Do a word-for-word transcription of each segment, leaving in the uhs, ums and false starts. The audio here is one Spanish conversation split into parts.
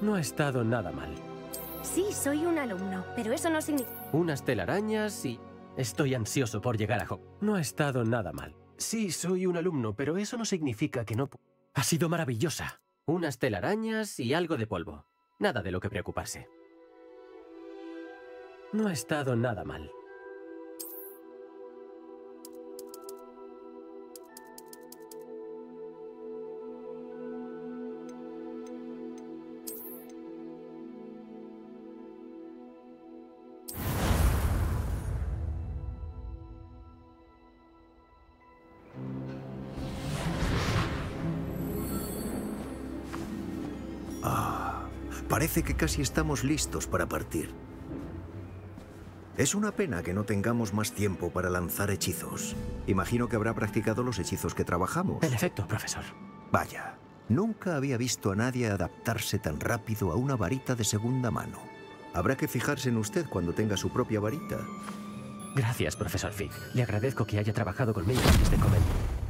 No ha estado nada mal. Sí, soy un alumno, pero eso no significa... Unas telarañas y... Estoy ansioso por llegar a Hogwarts. No ha estado nada mal. Sí, soy un alumno, pero eso no significa que no... Ha sido maravillosa. Unas telarañas y algo de polvo. Nada de lo que preocuparse. No ha estado nada mal. Parece que casi estamos listos para partir. Es una pena que no tengamos más tiempo para lanzar hechizos. Imagino que habrá practicado los hechizos que trabajamos. En efecto, profesor. Vaya, nunca había visto a nadie adaptarse tan rápido a una varita de segunda mano. Habrá que fijarse en usted cuando tenga su propia varita. Gracias, profesor Fig. Le agradezco que haya trabajado conmigo antes de comer.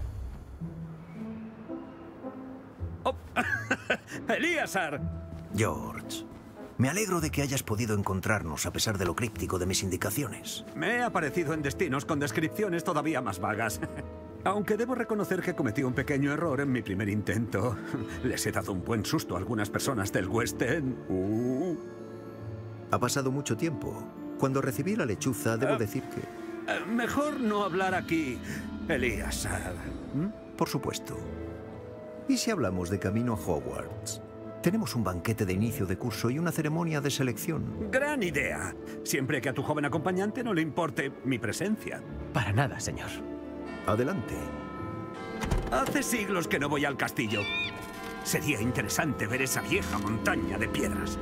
Oh. ¡Elíasar! George, me alegro de que hayas podido encontrarnos a pesar de lo críptico de mis indicaciones. Me he aparecido en destinos con descripciones todavía más vagas. Aunque debo reconocer que cometí un pequeño error en mi primer intento. Les he dado un buen susto a algunas personas del West End. Uh. Ha pasado mucho tiempo. Cuando recibí la lechuza, debo uh, decir que... Uh, mejor no hablar aquí, Elíasar. ¿Mm? Por supuesto. ¿Y si hablamos de camino a Hogwarts? Tenemos un banquete de inicio de curso y una ceremonia de selección. ¡Gran idea! Siempre que a tu joven acompañante no le importe mi presencia. Para nada, señor. Adelante. Hace siglos que no voy al castillo. Sería interesante ver esa vieja montaña de piedras.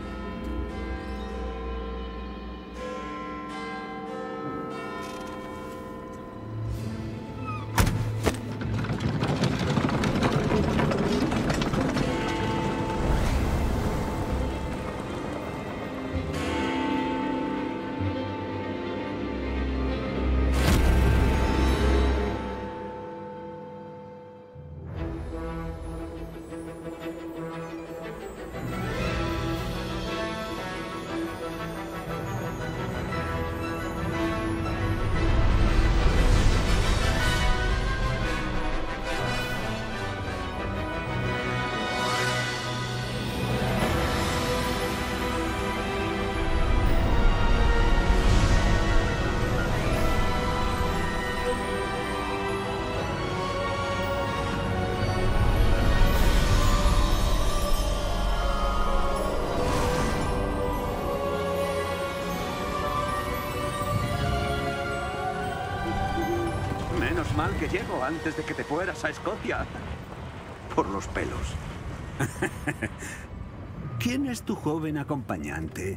Mal que llego antes de que te fueras a Escocia. Por los pelos. ¿Quién es tu joven acompañante?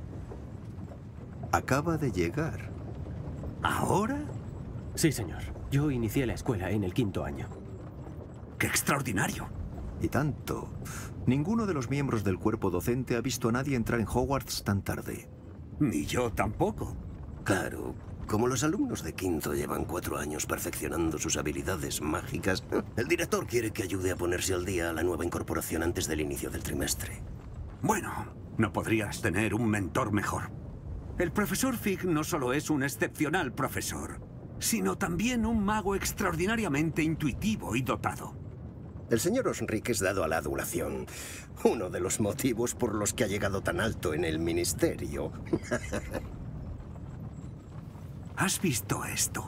Acaba de llegar. ¿Ahora? Sí, señor. Yo inicié la escuela en el quinto año. ¡Qué extraordinario! Y tanto. Ninguno de los miembros del cuerpo docente ha visto a nadie entrar en Hogwarts tan tarde. Ni yo tampoco. Claro. Como los alumnos de quinto llevan cuatro años perfeccionando sus habilidades mágicas, el director quiere que ayude a ponerse al día a la nueva incorporación antes del inicio del trimestre. Bueno, no podrías tener un mentor mejor. El profesor Fig no solo es un excepcional profesor, sino también un mago extraordinariamente intuitivo y dotado. El señor Osric es dado a la adulación. Uno de los motivos por los que ha llegado tan alto en el ministerio. ¿Has visto esto?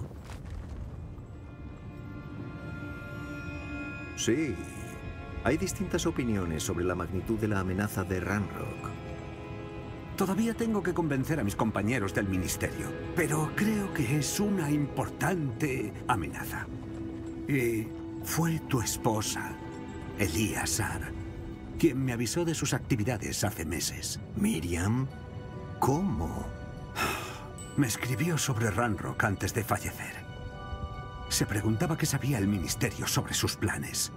Sí. Hay distintas opiniones sobre la magnitud de la amenaza de Ranrock. Todavía tengo que convencer a mis compañeros del ministerio, pero creo que es una importante amenaza. Y fue tu esposa, Elíasar, quien me avisó de sus actividades hace meses. ¿Miriam? ¿Cómo? Me escribió sobre Ranrock antes de fallecer. Se preguntaba qué sabía el ministerio sobre sus planes.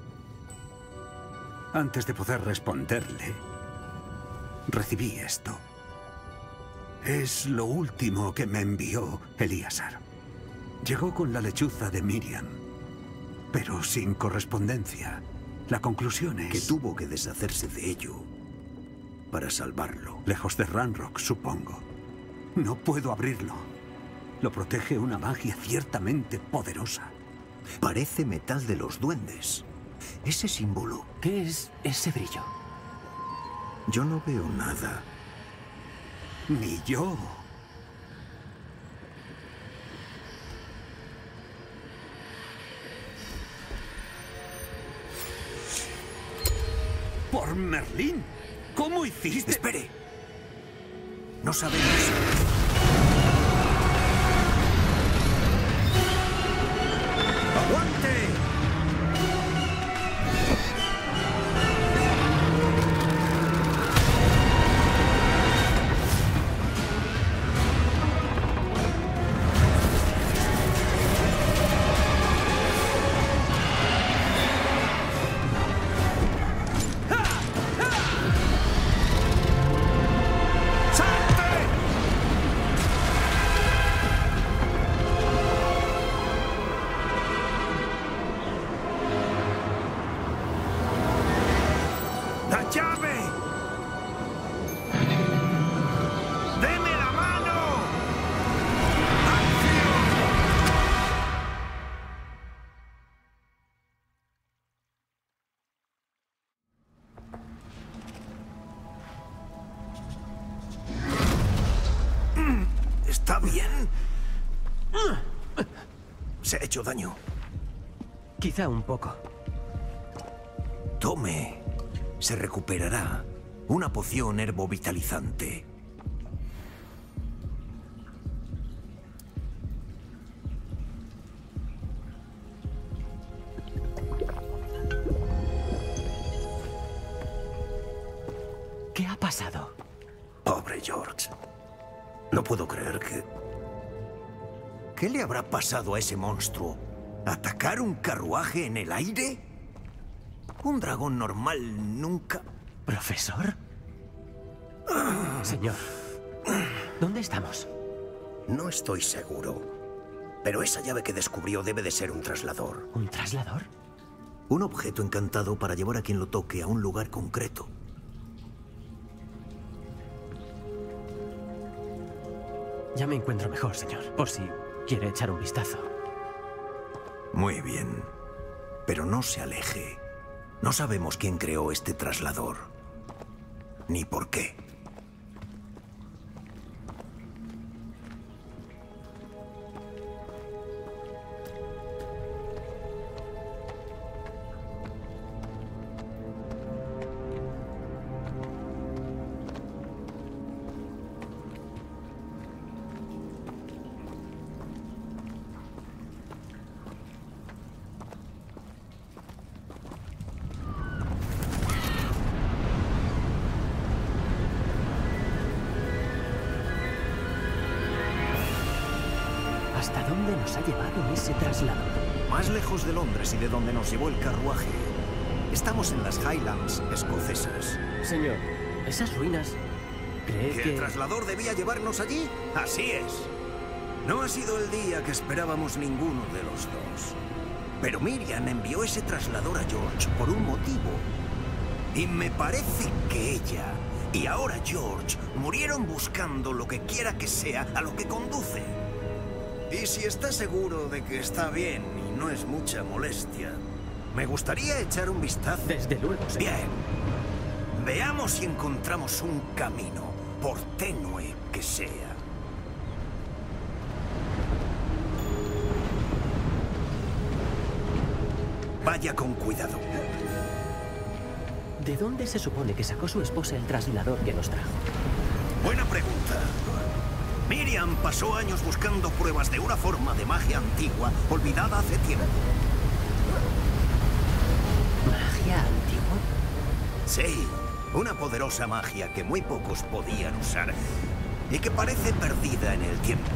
Antes de poder responderle, recibí esto. Es lo último que me envió Elíasar. Llegó con la lechuza de Miriam, pero sin correspondencia. La conclusión es... que tuvo que deshacerse de ello para salvarlo. Lejos de Ranrock, supongo. No puedo abrirlo. Lo protege una magia ciertamente poderosa. Parece metal de los duendes. Ese símbolo. ¿Qué es ese brillo? Yo no veo nada. Ni yo. ¡Por Merlín! ¿Cómo hiciste? ¡Espere! No sabemos. ¡Aguante! ¿Está bien? ¿Se ha hecho daño? Quizá un poco. Tome. Se recuperará. Una poción herbovitalizante. ¿Qué ha pasado? Pobre George. No puedo creer que... ¿Qué le habrá pasado a ese monstruo? ¿Atacar un carruaje en el aire? Un dragón normal nunca... ¿Profesor? Señor, ¿dónde estamos? No estoy seguro. Pero esa llave que descubrió debe de ser un traslador. ¿Un traslador? Un objeto encantado para llevar a quien lo toque a un lugar concreto. Ya me encuentro mejor, señor. Por si quiere echar un vistazo. Muy bien. Pero no se aleje. No sabemos quién creó este traslador. Ni por qué. ¿Hasta dónde nos ha llevado ese traslador? Más lejos de Londres y de donde nos llevó el carruaje. Estamos en las Highlands escocesas. Señor, esas ruinas... ¿Cree ¿Que que...? el traslador debía llevarnos allí? Así es. No ha sido el día que esperábamos ninguno de los dos. Pero Miriam envió ese traslador a George por un motivo. Y me parece que ella y ahora George murieron buscando lo que quiera que sea a lo que conduce. Y si está seguro de que está bien y no es mucha molestia, me gustaría echar un vistazo. Desde luego, señor. Bien. Veamos si encontramos un camino, por tenue que sea. Vaya con cuidado. ¿De dónde se supone que sacó su esposa el traslador que nos trajo? Buena pregunta. Miriam pasó años buscando pruebas de una forma de magia antigua olvidada hace tiempo. ¿Magia antigua? Sí, una poderosa magia que muy pocos podían usar y que parece perdida en el tiempo.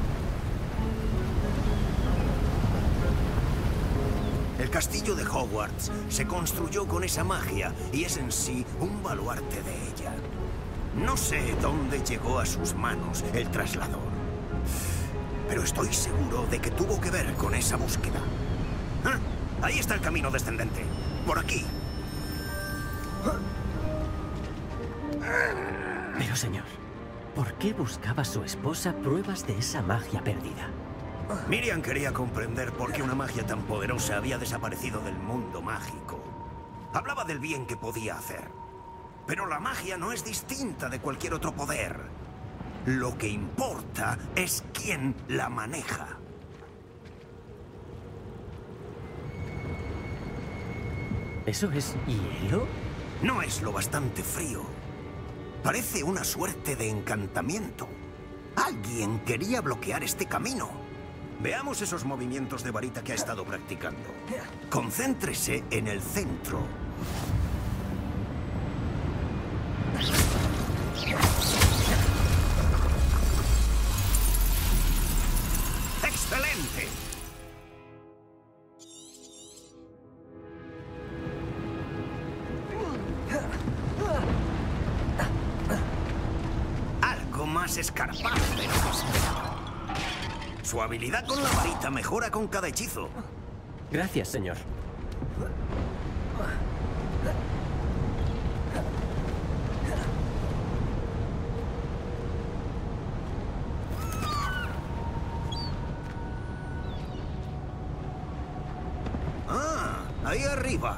El castillo de Hogwarts se construyó con esa magia y es en sí un baluarte de ella. No sé dónde llegó a sus manos el traslador, pero estoy seguro de que tuvo que ver con esa búsqueda. ¡Ah! Ahí está el camino descendente. Por aquí. Pero, señor, ¿por qué buscaba su esposa pruebas de esa magia perdida? Miriam quería comprender por qué una magia tan poderosa había desaparecido del mundo mágico. Hablaba del bien que podía hacer. Pero la magia no es distinta de cualquier otro poder. Lo que importa es quién la maneja. ¿Eso es hielo? No es lo bastante frío. Parece una suerte de encantamiento. Alguien quería bloquear este camino. Veamos esos movimientos de varita que ha estado practicando. Concéntrese en el centro. ¡Excelente! Algo más escarpado de lo que esperaba. Su habilidad con la varita mejora con cada hechizo. Gracias, señor. Ah, ahí arriba.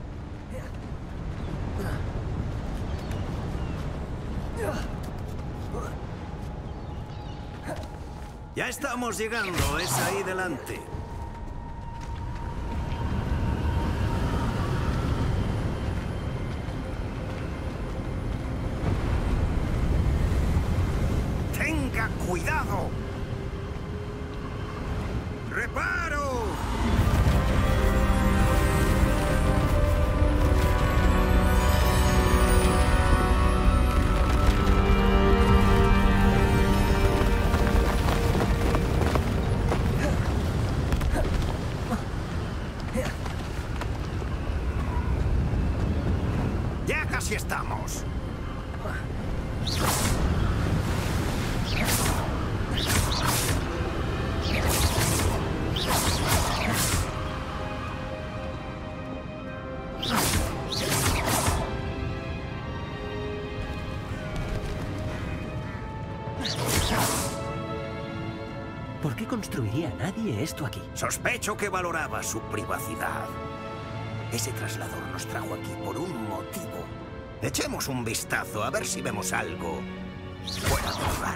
Ya estamos llegando, es ahí delante. ¡Tenga cuidado! ¡Reparo! Ya casi estamos. ¿Por qué construiría nadie esto aquí? Sospecho que valoraba su privacidad. Ese traslador nos trajo aquí por un motivo. Echemos un vistazo a ver si vemos algo fuera de lugar.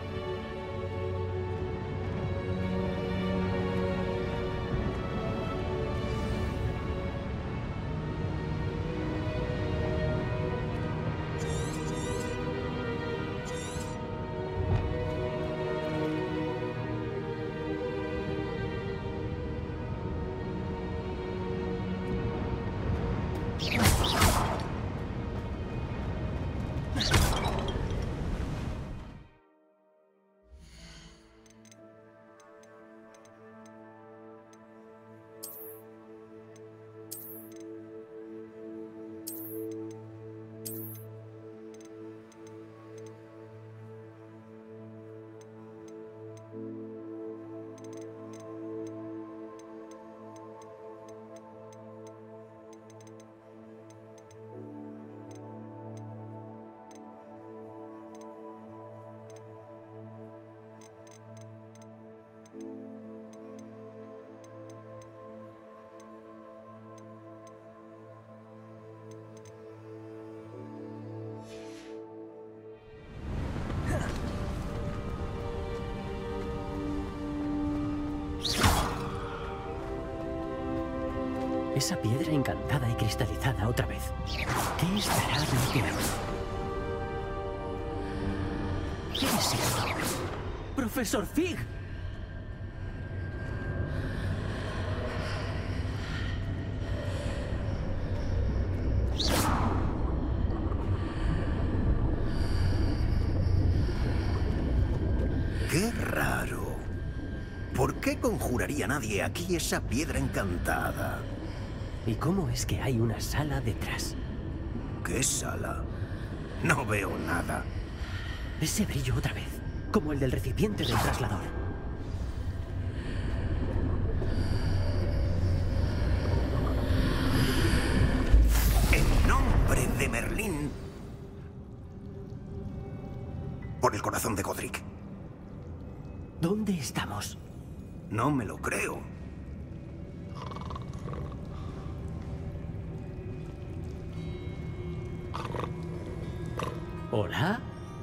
Esa piedra encantada y cristalizada otra vez. ¿Qué estará bloqueando? ¿Qué es esto? ¡Profesor Fig! ¡Qué raro! ¿Por qué conjuraría nadie aquí esa piedra encantada? ¿Y cómo es que hay una sala detrás? ¿Qué sala? No veo nada. Ese brillo otra vez, como el del recipiente del traslador. En nombre de Merlín, por el corazón de Godric. ¿Dónde estamos? No me lo creo. ¿Hola?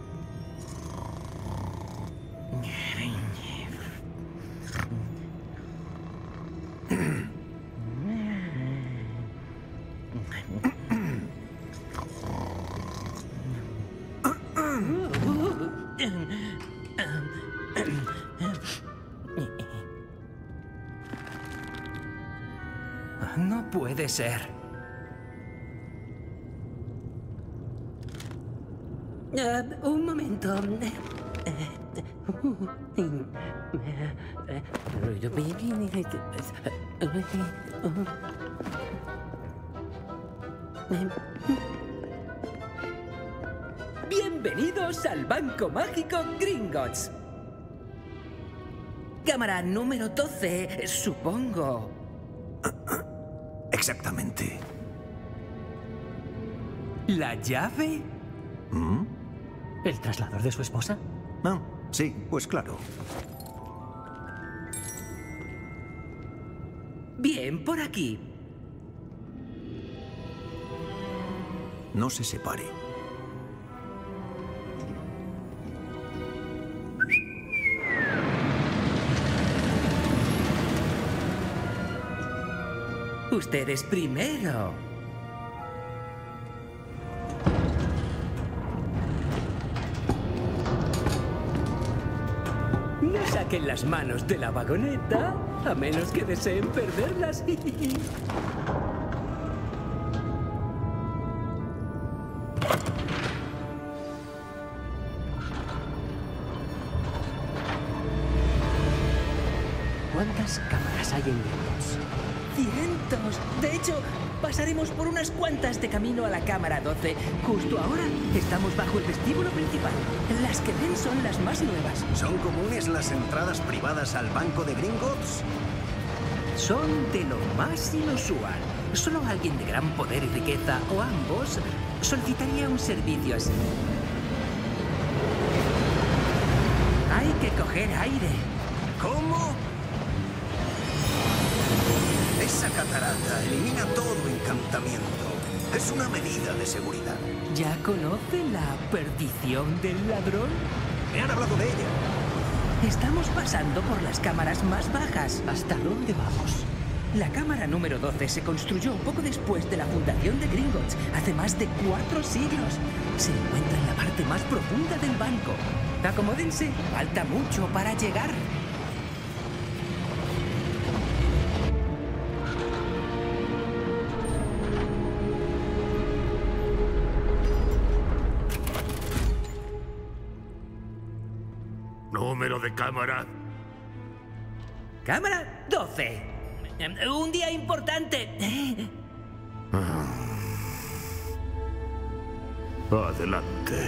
No puede ser. Uh, un momento. Bienvenidos al Banco Mágico Gringotts. Cámara número doce, supongo. Exactamente. ¿La llave? ¿Mm? ¿El traslador de su esposa? Ah, sí, pues claro. Bien, por aquí. No se separe. Ustedes primero. No saquen las manos de la vagoneta, a menos que deseen perderlas. ¿Cuántas cámaras hay en Gringotts? ¡Cientos! De hecho, pasaremos por unas cuantas de camino a la cámara doce. Justo ahora estamos bajo el vestíbulo principal. Las que ven son las más nuevas. ¿Son comunes las entradas privadas al Banco de Gringotts? Son de lo más inusual. Solo alguien de gran poder y riqueza, o ambos, solicitaría un servicio así. Hay que coger aire. ¿Cómo? Esa catarata elimina todo encantamiento. Es una medida de seguridad. ¿Ya conoce la perdición del ladrón? Me han hablado de ella. Estamos pasando por las cámaras más bajas. ¿Hasta dónde vamos? La cámara número doce se construyó poco después de la fundación de Gringotts, hace más de cuatro siglos. Se encuentra en la parte más profunda del banco. Acomódense, falta mucho para llegar. Número de cámara. Cámara doce. Un día importante. Adelante.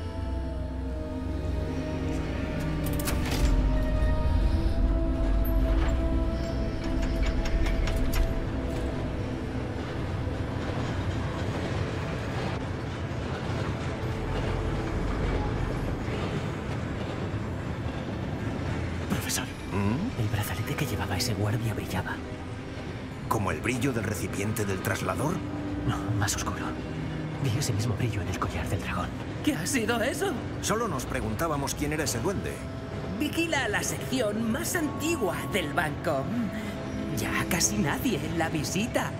Profesor, ¿Mm? el brazalete que llevaba ese guardia brillaba. ¿Como el brillo del recipiente del traslador? No, más oscuro. Vi ese mismo brillo en el collar del dragón. ¿Qué ha sido eso? Solo nos preguntábamos quién era ese duende. Vigila la sección más antigua del banco. Ya casi nadie la visita.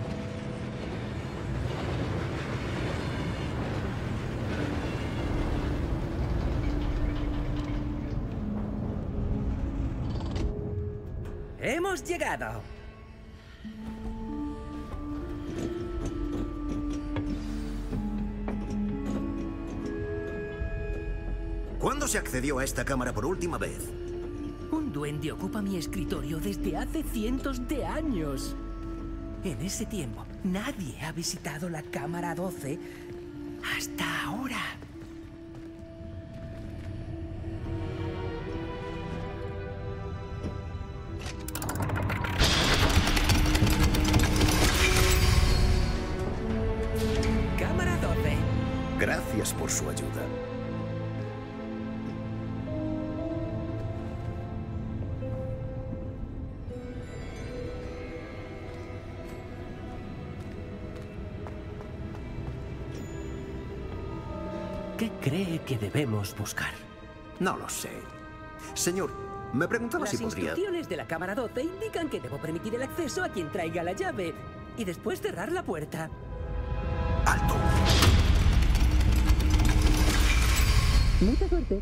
Hemos llegado. ¿Cuándo se accedió a esta cámara por última vez? Un duende ocupa mi escritorio desde hace cientos de años. En ese tiempo, nadie ha visitado la cámara doce hasta ahora. Cámara doce. Gracias por su ayuda. ¿Qué cree que debemos buscar? No lo sé. Señor, me preguntaba Las si podría... instrucciones de la cámara doce indican que debo permitir el acceso a quien traiga la llave y después cerrar la puerta. ¡Alto! Mucha suerte.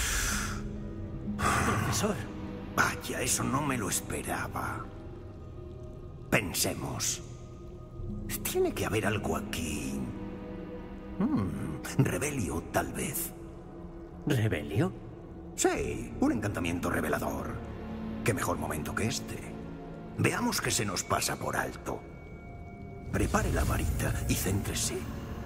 Profesor. Vaya, eso no me lo esperaba. Pensemos. Tiene que haber algo aquí. Hmm, Rebelio, tal vez. ¿Rebelio? Sí, un encantamiento revelador. ¿Qué mejor momento que este? Veamos qué se nos pasa por alto. Prepare la varita y céntrese.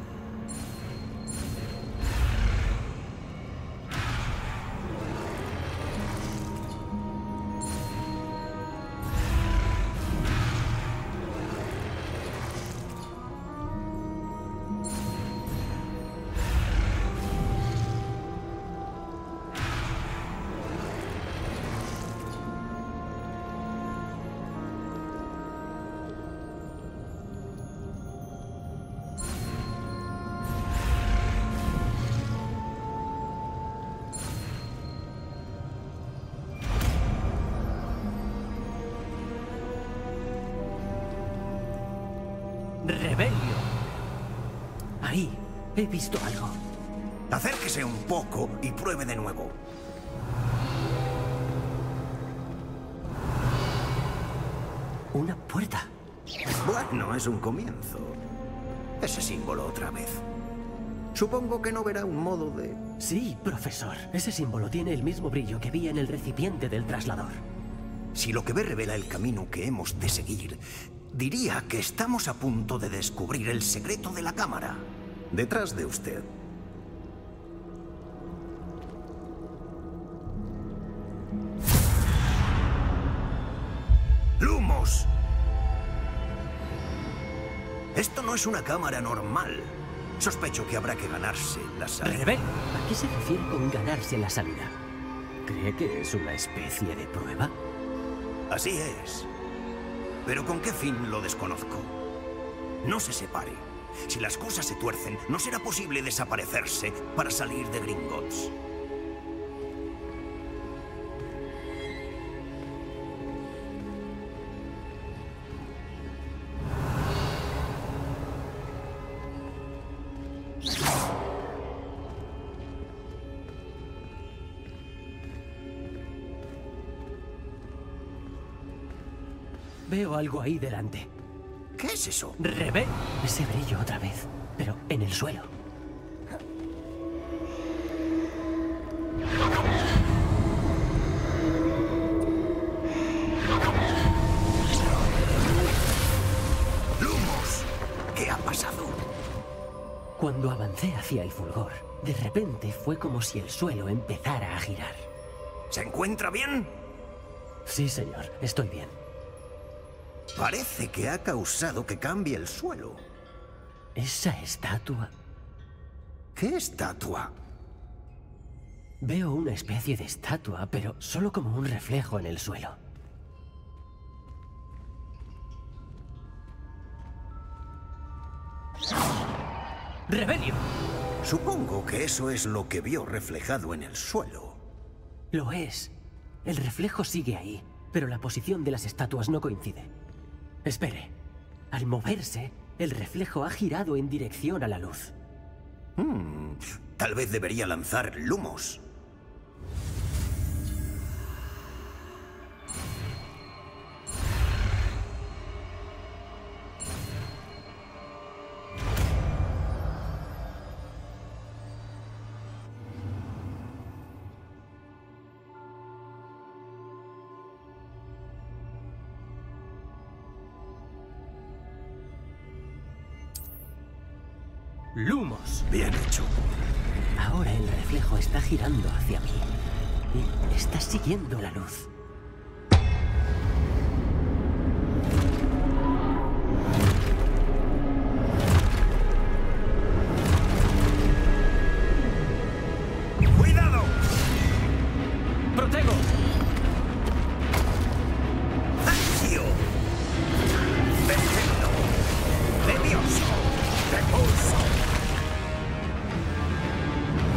¡Rebelio! Ahí, he visto algo. Acérquese un poco y pruebe de nuevo. Una puerta. Bueno, es un comienzo. Ese símbolo otra vez. Supongo que no verá un modo de... Sí, profesor. Ese símbolo tiene el mismo brillo que vi en el recipiente del traslador. Si lo que ve revela el camino que hemos de seguir, diría que estamos a punto de descubrir el secreto de la cámara. Detrás de usted. ¡Lumos! Esto no es una cámara normal. Sospecho que habrá que ganarse la salida. ¡Rebelio! ¿A qué se refiere con ganarse la salida? ¿Cree que es una especie de prueba? Así es. Pero ¿con qué fin lo desconozco? No se separe. Si las cosas se tuercen, no será posible desaparecerse para salir de Gringotts. Veo algo ahí delante. ¿Qué es eso? ¡Rebel! Ese brillo otra vez, pero en el suelo. ¡Lumos! ¿Qué ha pasado? Cuando avancé hacia el fulgor, de repente fue como si el suelo empezara a girar. ¿Se encuentra bien? Sí, señor, estoy bien. Parece que ha causado que cambie el suelo. ¿Esa estatua? ¿Qué estatua? Veo una especie de estatua, pero solo como un reflejo en el suelo. ¡Rebelio! Supongo que eso es lo que vio reflejado en el suelo. Lo es. El reflejo sigue ahí, pero la posición de las estatuas no coincide. Espere. Al moverse, el reflejo ha girado en dirección a la luz. Hmm, tal vez debería lanzar lumos. ¡Lumos! Bien hecho. Ahora el reflejo está girando hacia mí y está siguiendo la luz. ¡Cuidado! ¡Protego! ¡Accio! ¡Perfecto! ¡Levioso! ¡Repulso!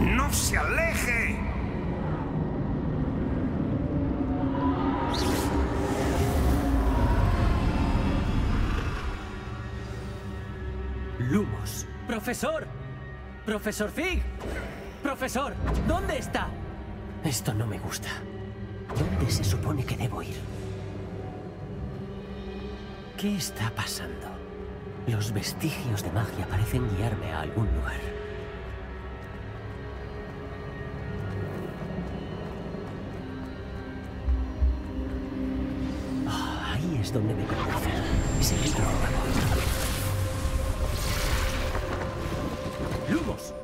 ¡No se aleje! Lumos. ¡Profesor! ¡Profesor Fig! ¡Profesor! ¿Dónde está? Esto no me gusta. ¿Dónde se supone que debo ir? ¿Qué está pasando? Los vestigios de magia parecen guiarme a algún lugar. Oh, ahí es donde me conducen. Es el libro de vapor. ¡Lumos!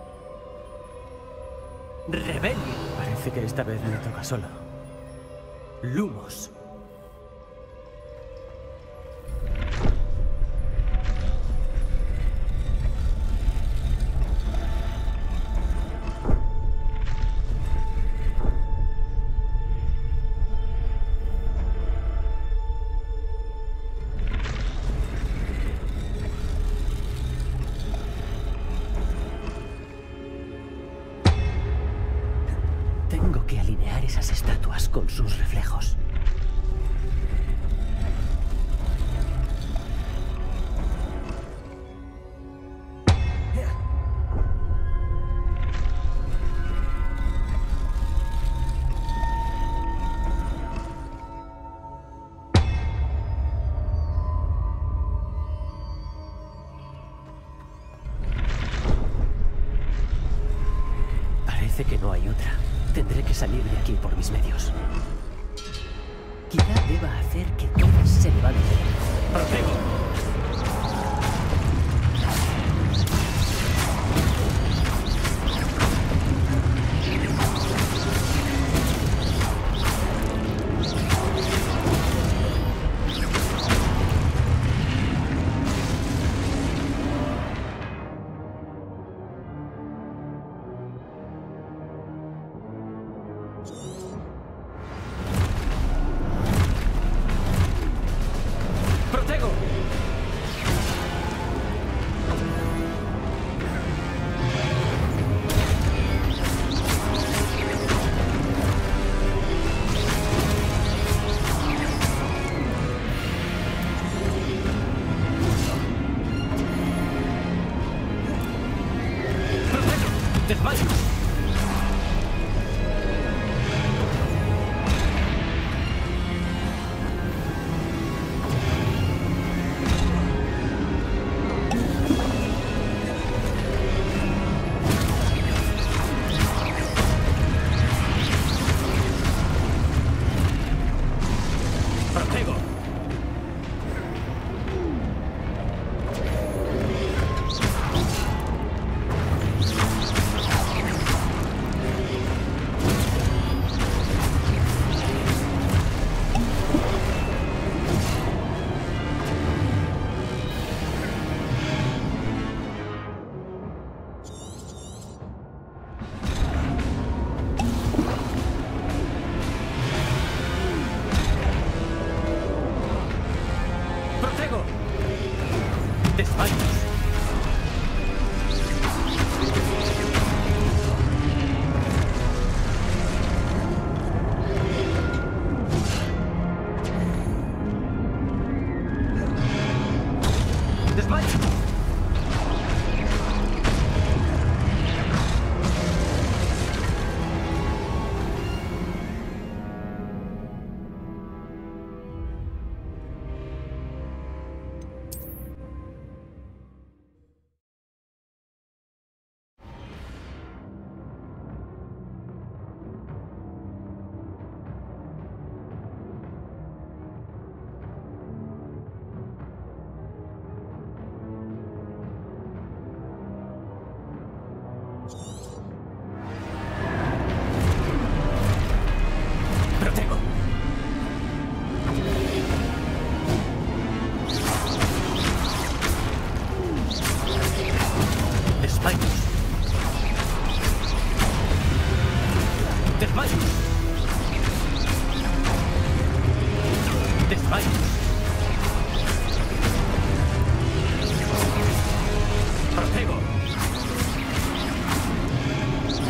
¡Rebellion! Parece que esta vez me toca solo. Lumos. Tengo que alinear esas estatuas con sus reflejos. Parece que no hay otra. Tendré que salir de aquí por mis medios. Quizá deba hacer que todas se levanten. ¡Protego! ¡Desmayo! ¡Protego! ¡Protego! ¡Desmayos! ¡Desmayos! ¡Protego! ¡Desmayos! ¡Desmayos! ¡Desmayos! ¡Protego!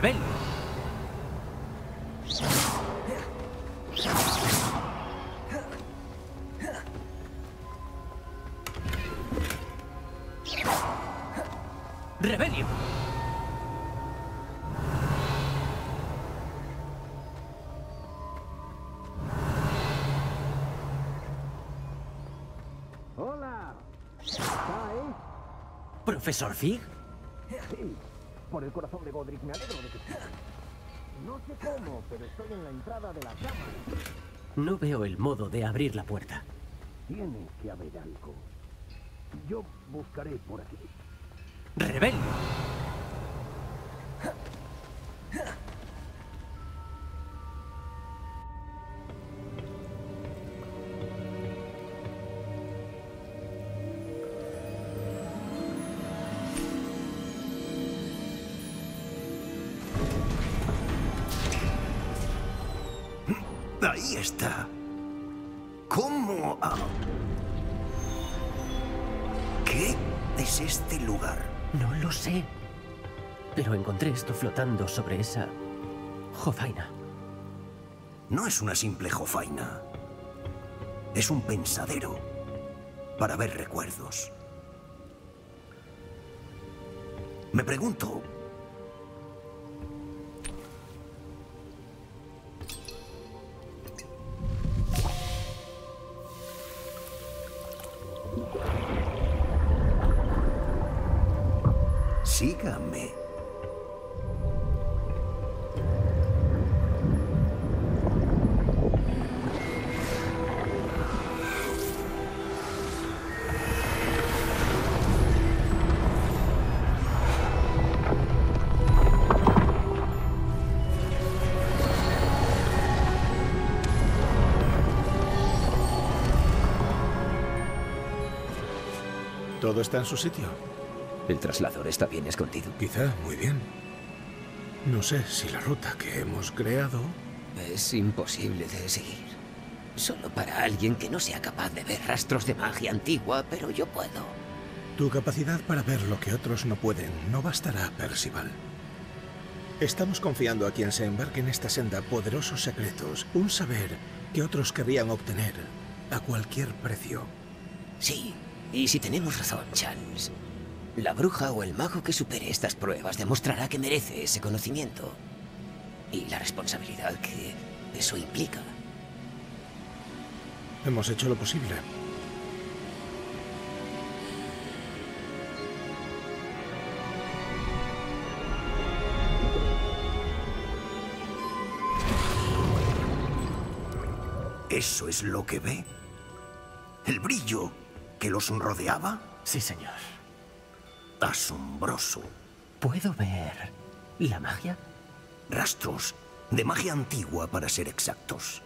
¡Rebelio! ¡Rebelio! ¡Hola! ¿Está ahí? ¿Profesor Fig? Sí, por el corazón de Godric me alegro de que esté. No sé cómo, pero estoy en la entrada de la cámara. No veo el modo de abrir la puerta. Tiene que haber algo. Yo buscaré por aquí. ¡Rebelio! Ahí está. ¿Cómo? Ah. ¿Qué es este lugar? No lo sé. Pero encontré esto flotando sobre esa jofaina. No es una simple jofaina. Es un pensadero para ver recuerdos. Me pregunto... Sígame. ¿Todo está en su sitio? El traslador está bien escondido. Quizá, muy bien. No sé si la ruta que hemos creado... Es imposible de seguir. Solo para alguien que no sea capaz de ver rastros de magia antigua, pero yo puedo. Tu capacidad para ver lo que otros no pueden no bastará, Percival. Estamos confiando a quien se embarque en esta senda poderosos secretos, un saber que otros querrían obtener a cualquier precio. Sí, y si tenemos razón, Charles, la bruja o el mago que supere estas pruebas demostrará que merece ese conocimiento. Y la responsabilidad que eso implica. Hemos hecho lo posible. ¿Eso es lo que ve? ¿El brillo que los rodeaba? Sí, señor. Asombroso. ¿Puedo ver la magia? Rastros de magia antigua, para ser exactos.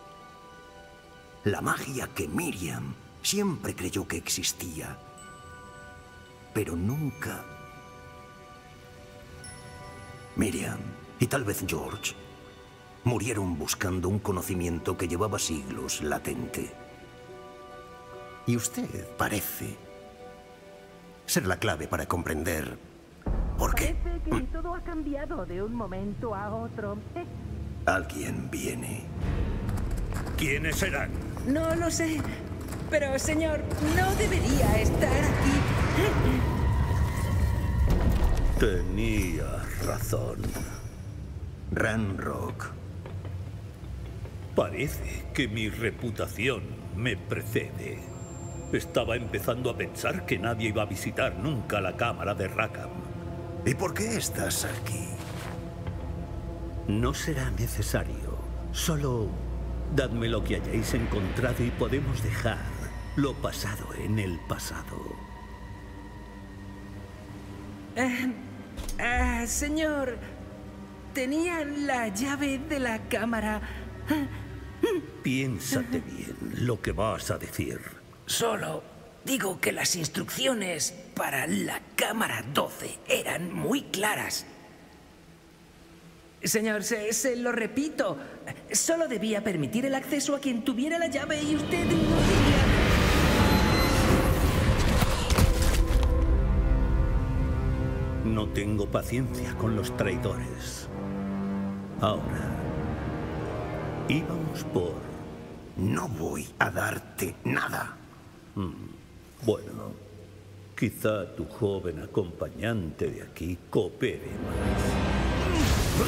La magia que Miriam siempre creyó que existía, pero nunca. Miriam, y tal vez George, murieron buscando un conocimiento que llevaba siglos latente. Y usted parece ser la clave para comprender por qué. Parece que todo ha cambiado de un momento a otro. ¿Eh? Alguien viene. ¿Quiénes serán? No lo sé. Pero, señor, no debería estar aquí. Tenía razón. Ranrock. Parece que mi reputación me precede. Estaba empezando a pensar que nadie iba a visitar nunca la cámara de Rackham. ¿Y por qué estás aquí? No será necesario. Solo dadme lo que hayáis encontrado y podemos dejar lo pasado en el pasado. Eh, eh, señor, tenía la llave de la cámara. Piénsate bien lo que vas a decir. Solo digo que las instrucciones para la cámara doce eran muy claras. Señor, se, se lo repito. Solo debía permitir el acceso a quien tuviera la llave y usted no debía... No tengo paciencia con los traidores. Ahora, íbamos por... No voy a darte nada. Mm, bueno, quizá tu joven acompañante de aquí coopere más.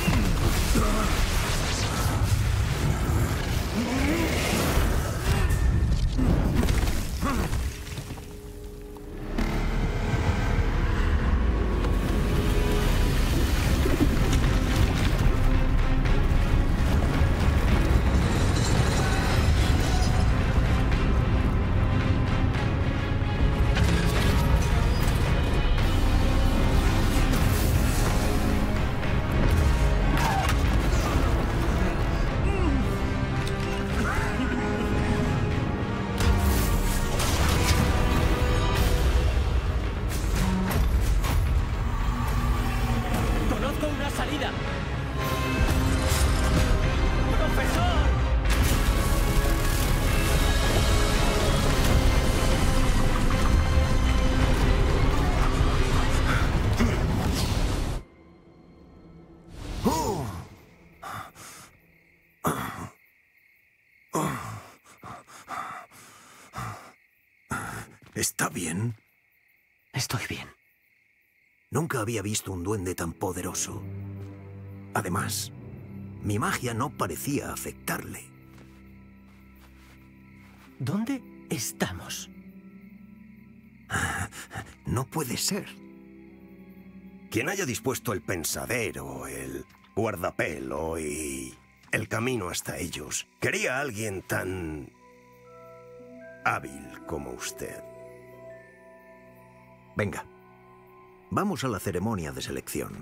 ¿Está bien? Estoy bien. Nunca había visto un duende tan poderoso. Además, mi magia no parecía afectarle. ¿Dónde estamos? No puede ser. Quien haya dispuesto el pensadero, el guardapelo y el camino hasta ellos, quería a alguien tan hábil como usted. Venga, vamos a la ceremonia de selección.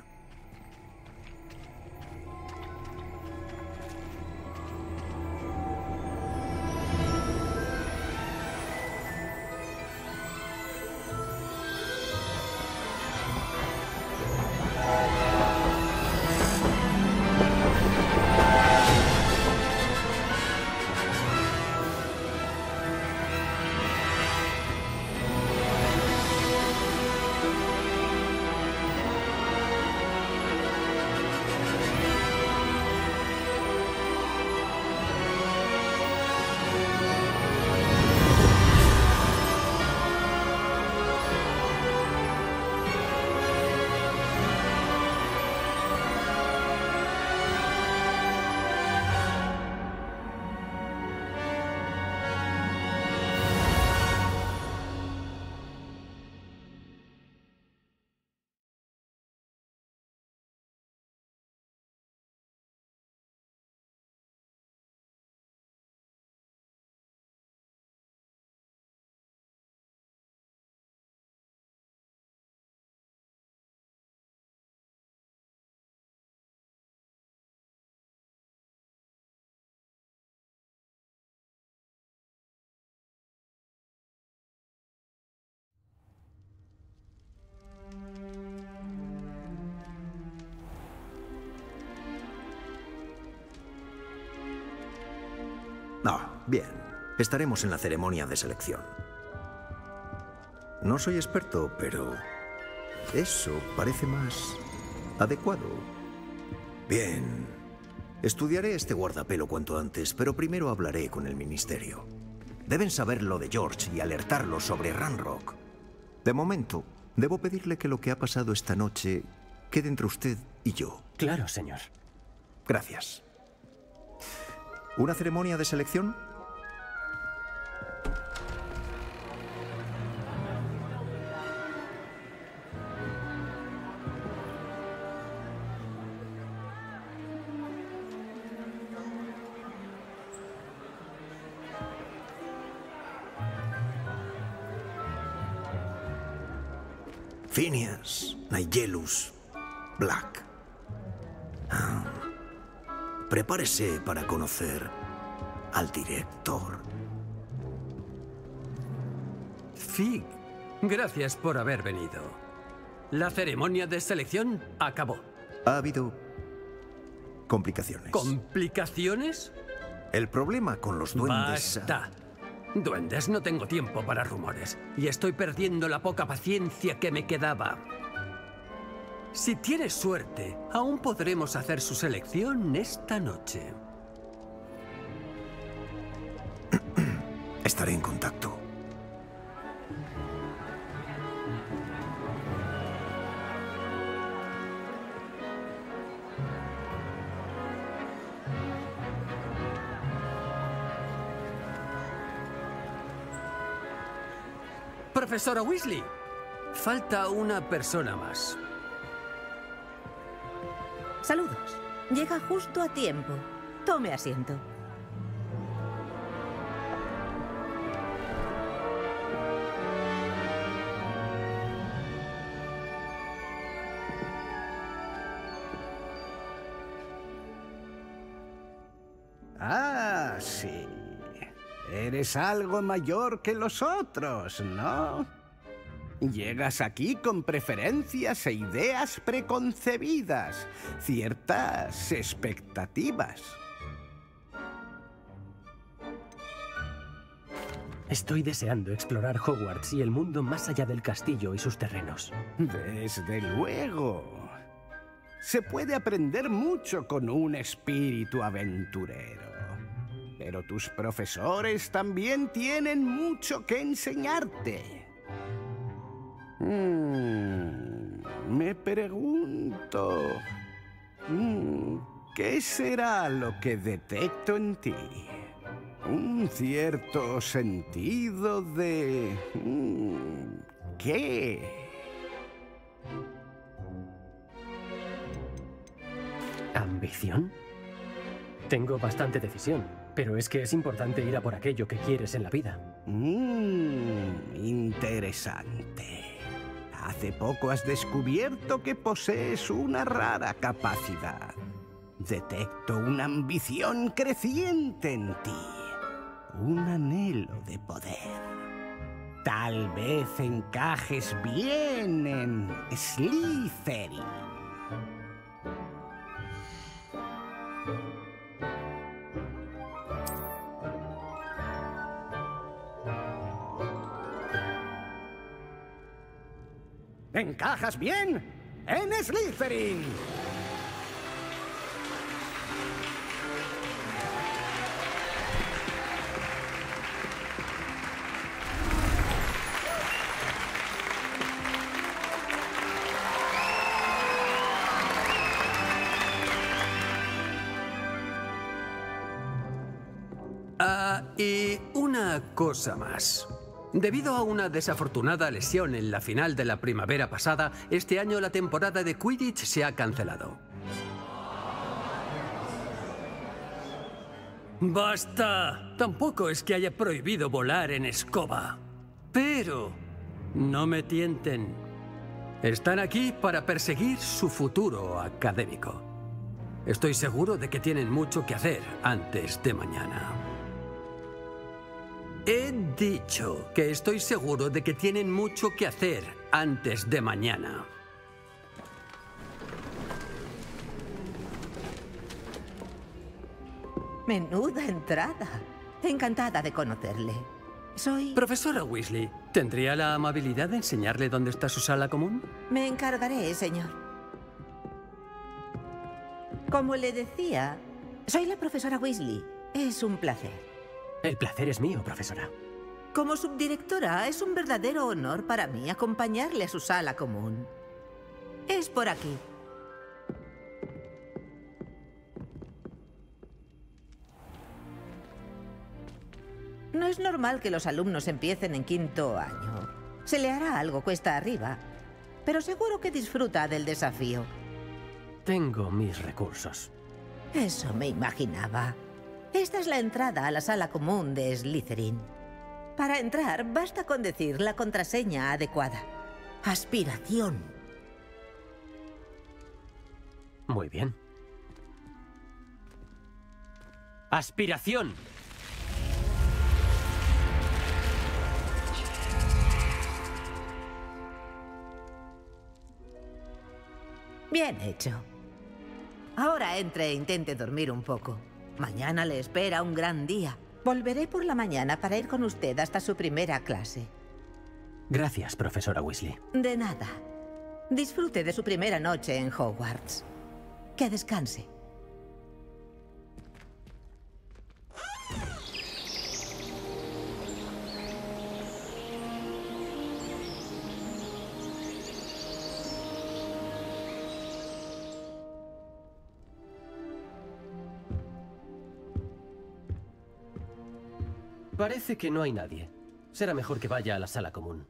No, bien. Estaremos en la ceremonia de selección. No soy experto, pero eso parece más adecuado. Bien. Estudiaré este guardapelo cuanto antes, pero primero hablaré con el ministerio. Deben saber lo de George y alertarlo sobre Ranrock. De momento, debo pedirle que lo que ha pasado esta noche quede entre usted y yo. Claro, señor. Gracias. ¿Una ceremonia de selección? Phineas, Nigellus, Black. Ah. Prepárese para conocer al director. Fig, gracias por haber venido. La ceremonia de selección acabó. Ha habido complicaciones. ¿Complicaciones? El problema con los duendes... Basta. Duendes, no tengo tiempo para rumores. Y estoy perdiendo la poca paciencia que me quedaba. Si tienes suerte, aún podremos hacer su selección esta noche. Estaré en contacto. Profesora Weasley, falta una persona más. Saludos. Llega justo a tiempo. Tome asiento. Ah, sí. Eres algo mayor que los otros, ¿no? Llegas aquí con preferencias e ideas preconcebidas, ciertas expectativas. Estoy deseando explorar Hogwarts y el mundo más allá del castillo y sus terrenos. Desde luego. Se puede aprender mucho con un espíritu aventurero. Pero tus profesores también tienen mucho que enseñarte. Mm, me pregunto... Mm, ¿qué será lo que detecto en ti? Un cierto sentido de... Mm, ¿qué? ¿Ambición? Tengo bastante decisión, pero es que es importante ir a por aquello que quieres en la vida. Mmm, interesante. Hace poco has descubierto que posees una rara capacidad. Detecto una ambición creciente en ti. Un anhelo de poder. Tal vez encajes bien en Slytherin. ¡Encajas bien en Slytherin! Ah, y una cosa más. Debido a una desafortunada lesión en la final de la primavera pasada, este año la temporada de Quidditch se ha cancelado. ¡Basta! Tampoco es que haya prohibido volar en escoba. Pero no me tienten. Están aquí para perseguir su futuro académico. Estoy seguro de que tienen mucho que hacer antes de mañana. He dicho que estoy seguro de que tienen mucho que hacer antes de mañana. Menuda entrada. Encantada de conocerle. Soy... Profesora Weasley, ¿tendría la amabilidad de enseñarle dónde está su sala común? Me encargaré, señor. Como le decía, soy la profesora Weasley. Es un placer. El placer es mío, profesora. Como subdirectora, es un verdadero honor para mí acompañarle a su sala común. Es por aquí. No es normal que los alumnos empiecen en quinto año. Se le hará algo cuesta arriba, pero seguro que disfruta del desafío. Tengo mis recursos. Eso me imaginaba. Esta es la entrada a la sala común de Slytherin. Para entrar, basta con decir la contraseña adecuada. Aspiración. Muy bien. Aspiración. Bien hecho. Ahora entre e intente dormir un poco. Mañana le espera un gran día. Volveré por la mañana para ir con usted hasta su primera clase. Gracias, profesora Weasley. De nada. Disfrute de su primera noche en Hogwarts. Que descanse. Parece que no hay nadie. Será mejor que vaya a la sala común.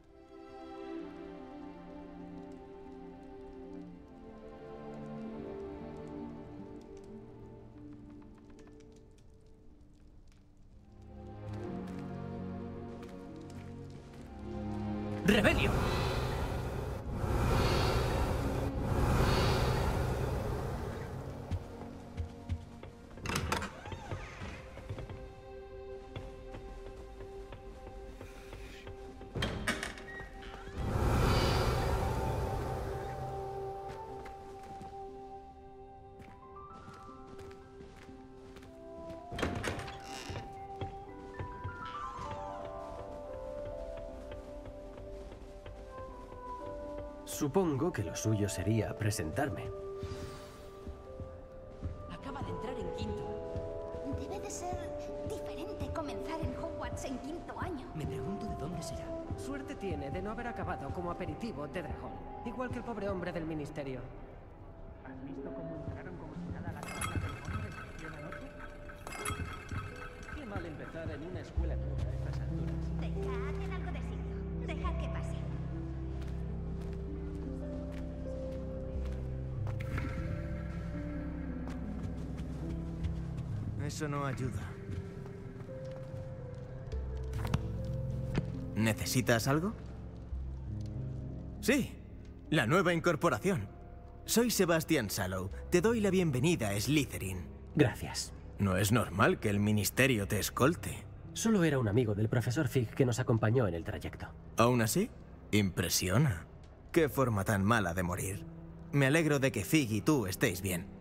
¡Rebelio! Supongo que lo suyo sería presentarme. Acaba de entrar en quinto. Debe de ser diferente comenzar en Hogwarts en quinto año. Me pregunto de dónde será. Suerte tiene de no haber acabado como aperitivo de dragón. Igual que el pobre hombre del ministerio. ¿Has visto cómo entraron como si nada a la cabina del mono de estación anoche? Qué mal empezar en una escuela nueva a estas alturas. Venga, hacen algo de signo. Dejad que pase. Eso no ayuda. ¿Necesitas algo? Sí, la nueva incorporación. Soy Sebastian Sallow. Te doy la bienvenida a Slytherin. Gracias. No es normal que el ministerio te escolte. Solo era un amigo del profesor Fig que nos acompañó en el trayecto. ¿Aún así? Impresiona. Qué forma tan mala de morir. Me alegro de que Fig y tú estéis bien.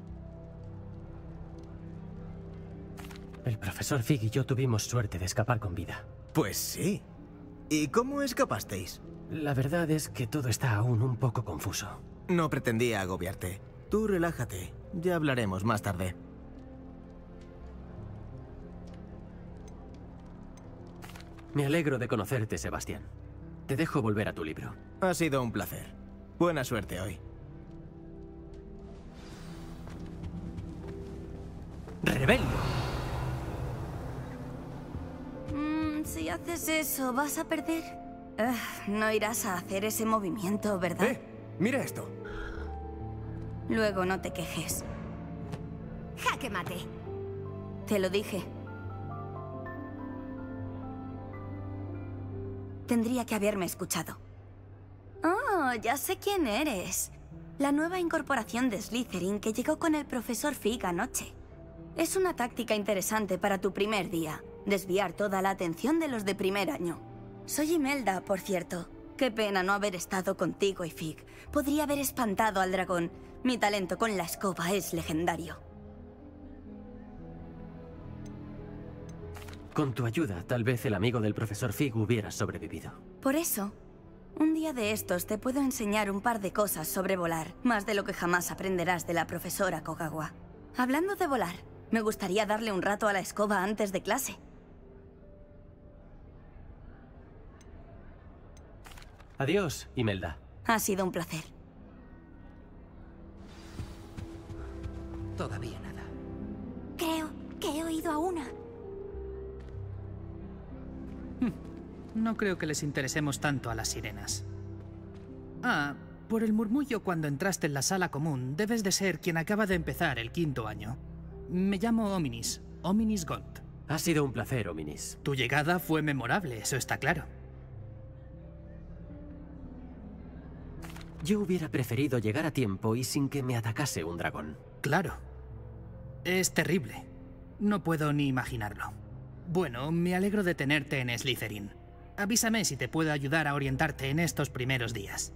El profesor Fig y yo tuvimos suerte de escapar con vida. Pues sí. ¿Y cómo escapasteis? La verdad es que todo está aún un poco confuso. No pretendía agobiarte. Tú relájate. Ya hablaremos más tarde. Me alegro de conocerte, Sebastián. Te dejo volver a tu libro. Ha sido un placer. Buena suerte hoy. ¡Rebelio! Mm, si haces eso, ¿vas a perder? Uh, no irás a hacer ese movimiento, ¿verdad? ¡Eh! ¡Mira esto! Luego no te quejes. ¡Jaque mate! Te lo dije. Tendría que haberme escuchado. Oh, ya sé quién eres. La nueva incorporación de Slytherin que llegó con el profesor Fig anoche. Es una táctica interesante para tu primer día. Desviar toda la atención de los de primer año. Soy Imelda, por cierto. Qué pena no haber estado contigo y Fig. Podría haber espantado al dragón. Mi talento con la escoba es legendario. Con tu ayuda, tal vez el amigo del profesor Fig hubiera sobrevivido. Por eso, un día de estos te puedo enseñar un par de cosas sobre volar. Más de lo que jamás aprenderás de la profesora Kogawa. Hablando de volar, me gustaría darle un rato a la escoba antes de clase. Adiós, Imelda. Ha sido un placer. Todavía nada. Creo que he oído a una. No creo que les interesemos tanto a las sirenas. Ah, por el murmullo cuando entraste en la sala común, debes de ser quien acaba de empezar el quinto año. Me llamo Ominis, Ominis Gaunt. Ha sido un placer, Ominis. Tu llegada fue memorable, eso está claro. Yo hubiera preferido llegar a tiempo y sin que me atacase un dragón. Claro. Es terrible. No puedo ni imaginarlo. Bueno, me alegro de tenerte en Slytherin. Avísame si te puedo ayudar a orientarte en estos primeros días.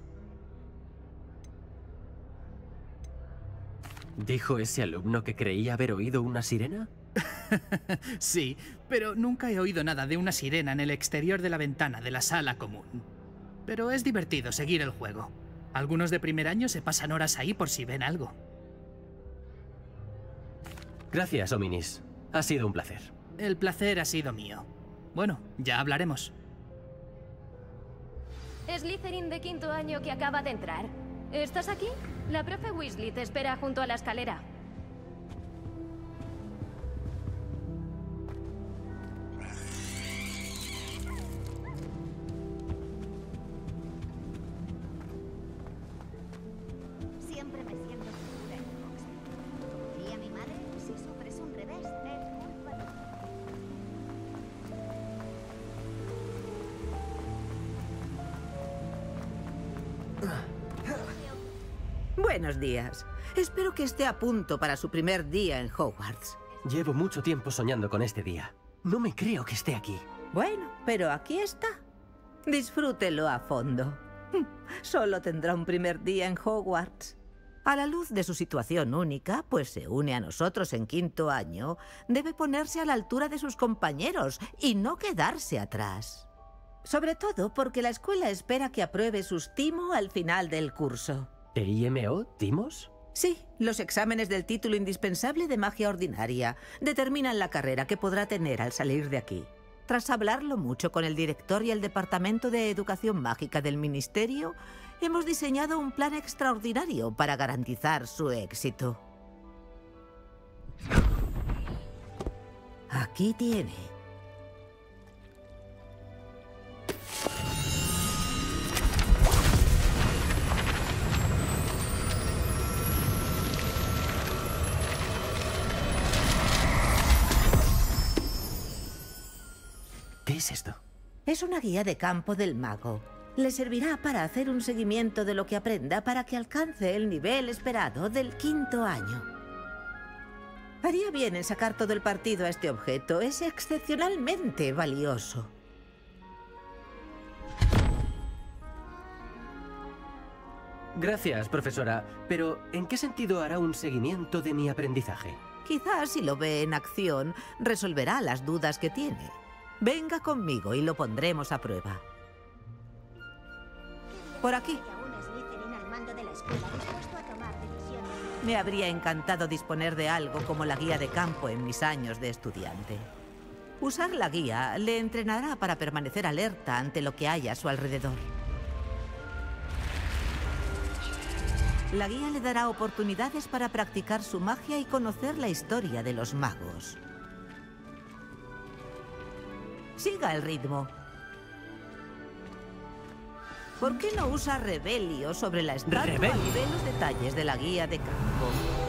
¿Dijo ese alumno que creía haber oído una sirena? Sí, pero nunca he oído nada de una sirena en el exterior de la ventana de la sala común. Pero es divertido seguir el juego. Algunos de primer año se pasan horas ahí por si ven algo. Gracias, Ominis. Ha sido un placer. El placer ha sido mío. Bueno, ya hablaremos. Slytherin de quinto año que acaba de entrar. ¿Estás aquí? La profe Weasley te espera junto a la escalera. Siempre me siento segura en Hogsmeade. Diría mi madre, si sufres un revés, es culpa tuya. Buenos días. Espero que esté a punto para su primer día en Hogwarts. Llevo mucho tiempo soñando con este día. No me creo que esté aquí. Bueno, pero aquí está. Disfrútelo a fondo. Solo tendrá un primer día en Hogwarts. A la luz de su situación única, pues se une a nosotros en quinto año, debe ponerse a la altura de sus compañeros y no quedarse atrás. Sobre todo porque la escuela espera que apruebe sus timo al final del curso. ¿T I M O? ¿Timos? Sí, los exámenes del título indispensable de magia ordinaria determinan la carrera que podrá tener al salir de aquí. Tras hablarlo mucho con el director y el Departamento de Educación Mágica del Ministerio, hemos diseñado un plan extraordinario para garantizar su éxito. Aquí tiene. ¿Qué es esto? Es una guía de campo del mago. Le servirá para hacer un seguimiento de lo que aprenda para que alcance el nivel esperado del quinto año. Haría bien en sacar todo el partido a este objeto. Es excepcionalmente valioso. Gracias, profesora. Pero, ¿en qué sentido hará un seguimiento de mi aprendizaje? Quizás si lo ve en acción, resolverá las dudas que tiene. Venga conmigo y lo pondremos a prueba. Por aquí. Me habría encantado disponer de algo como la guía de campo en mis años de estudiante. Usar la guía le entrenará para permanecer alerta ante lo que haya a su alrededor. La guía le dará oportunidades para practicar su magia y conocer la historia de los magos. Siga el ritmo. ¿Por qué no usa Rebelio sobre la estatua y ve los detalles de la guía de campo?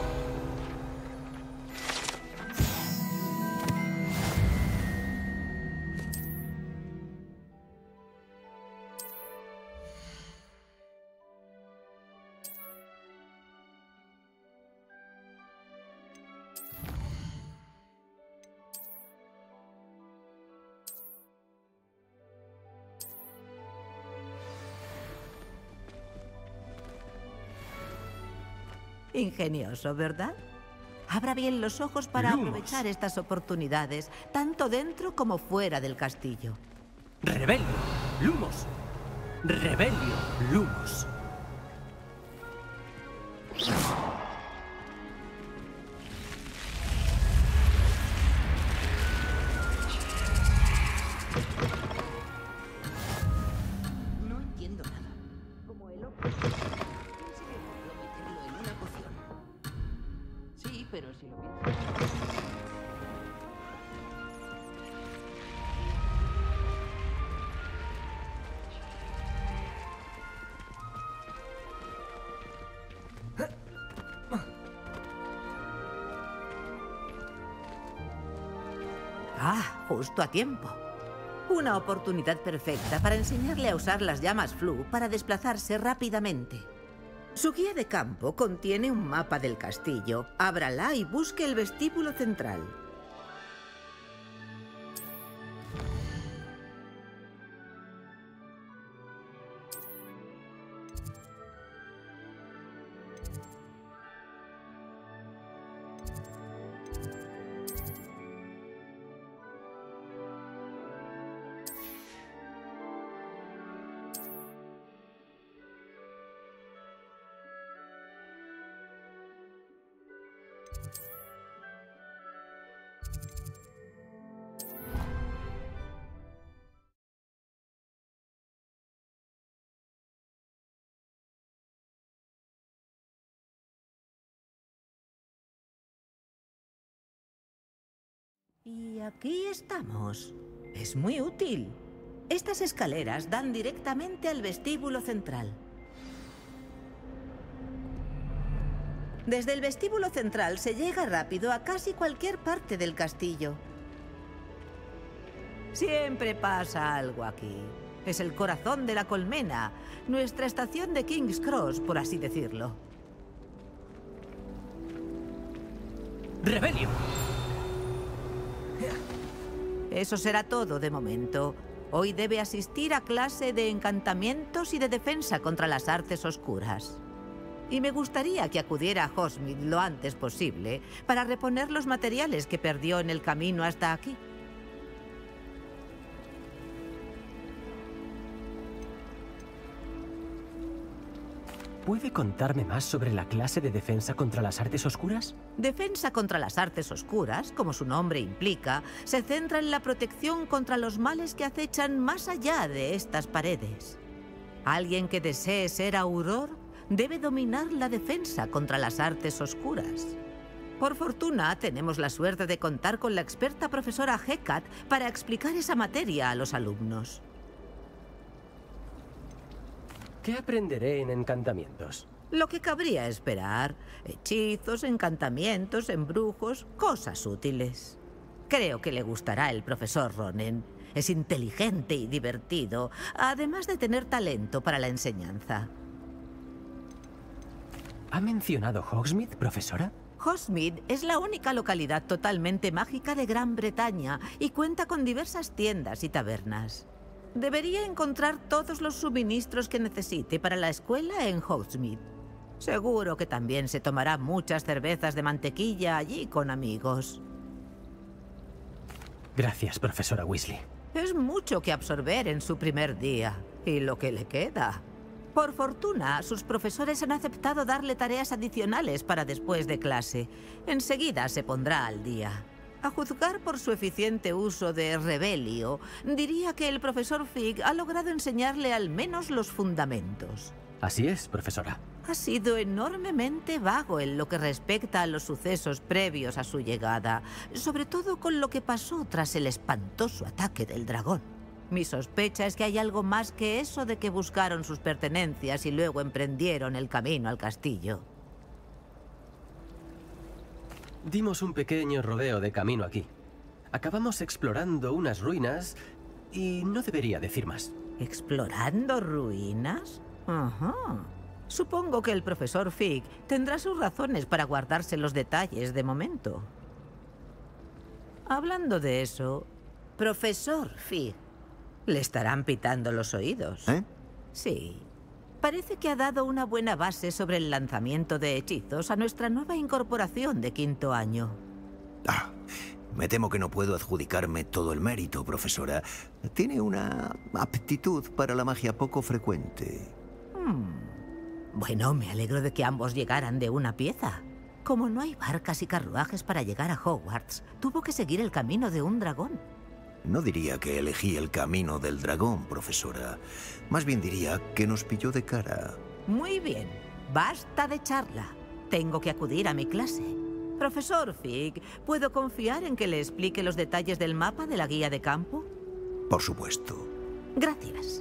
Ingenioso, ¿verdad? Abra bien los ojos para Lumos. aprovechar estas oportunidades, tanto dentro como fuera del castillo. ¡Rebelio! ¡Lumos! ¡Rebelio! ¡Lumos! No entiendo nada. Como el otro. ¿Quién se le ocurrió meterlo en una poción? Sí, pero si lo piensas. Ah, justo a tiempo. Una oportunidad perfecta para enseñarle a usar las llamas Flu para desplazarse rápidamente. Su guía de campo contiene un mapa del castillo. Ábrala y busque el vestíbulo central. Y aquí estamos. Es muy útil. Estas escaleras dan directamente al vestíbulo central. Desde el vestíbulo central se llega rápido a casi cualquier parte del castillo. Siempre pasa algo aquí. Es el corazón de la colmena, nuestra estación de King's Cross, por así decirlo. ¡Rebelio! Eso será todo de momento. Hoy debe asistir a clase de encantamientos y de defensa contra las artes oscuras. Y me gustaría que acudiera a Hogsmeade lo antes posible para reponer los materiales que perdió en el camino hasta aquí. ¿Puede contarme más sobre la clase de defensa contra las artes oscuras? Defensa contra las artes oscuras, como su nombre implica, se centra en la protección contra los males que acechan más allá de estas paredes. Alguien que desee ser auror debe dominar la defensa contra las artes oscuras. Por fortuna, tenemos la suerte de contar con la experta profesora Hecate para explicar esa materia a los alumnos. ¿Qué aprenderé en encantamientos? Lo que cabría esperar. Hechizos, encantamientos, embrujos, cosas útiles. Creo que le gustará el profesor Ronen. Es inteligente y divertido, además de tener talento para la enseñanza. ¿Ha mencionado Hogsmeade, profesora? Hogsmeade es la única localidad totalmente mágica de Gran Bretaña y cuenta con diversas tiendas y tabernas. Debería encontrar todos los suministros que necesite para la escuela en Hogsmeade. Seguro que también se tomará muchas cervezas de mantequilla allí con amigos. Gracias, profesora Weasley. Es mucho que absorber en su primer día, y lo que le queda. Por fortuna, sus profesores han aceptado darle tareas adicionales para después de clase. Enseguida se pondrá al día. A juzgar por su eficiente uso de Rebelio, diría que el profesor Fig ha logrado enseñarle al menos los fundamentos. Así es, profesora. Ha sido enormemente vago en lo que respecta a los sucesos previos a su llegada, sobre todo con lo que pasó tras el espantoso ataque del dragón. Mi sospecha es que hay algo más que eso de que buscaron sus pertenencias y luego emprendieron el camino al castillo. Dimos un pequeño rodeo de camino aquí. Acabamos explorando unas ruinas y no debería decir más. ¿Explorando ruinas? Ajá. Supongo que el profesor Fig tendrá sus razones para guardarse los detalles de momento. Hablando de eso, profesor Fig, le estarán pitando los oídos. ¿Eh? Sí. Parece que ha dado una buena base sobre el lanzamiento de hechizos a nuestra nueva incorporación de quinto año. Ah, me temo que no puedo adjudicarme todo el mérito, profesora. Tiene una aptitud para la magia poco frecuente. Hmm. Bueno, me alegro de que ambos llegaran de una pieza. Como no hay barcas y carruajes para llegar a Hogwarts, tuvo que seguir el camino de un dragón. No diría que elegí el camino del dragón, profesora. Más bien diría que nos pilló de cara. Muy bien. Basta de charla. Tengo que acudir a mi clase. Profesor Fig, ¿puedo confiar en que le explique los detalles del mapa de la guía de campo? Por supuesto. Gracias.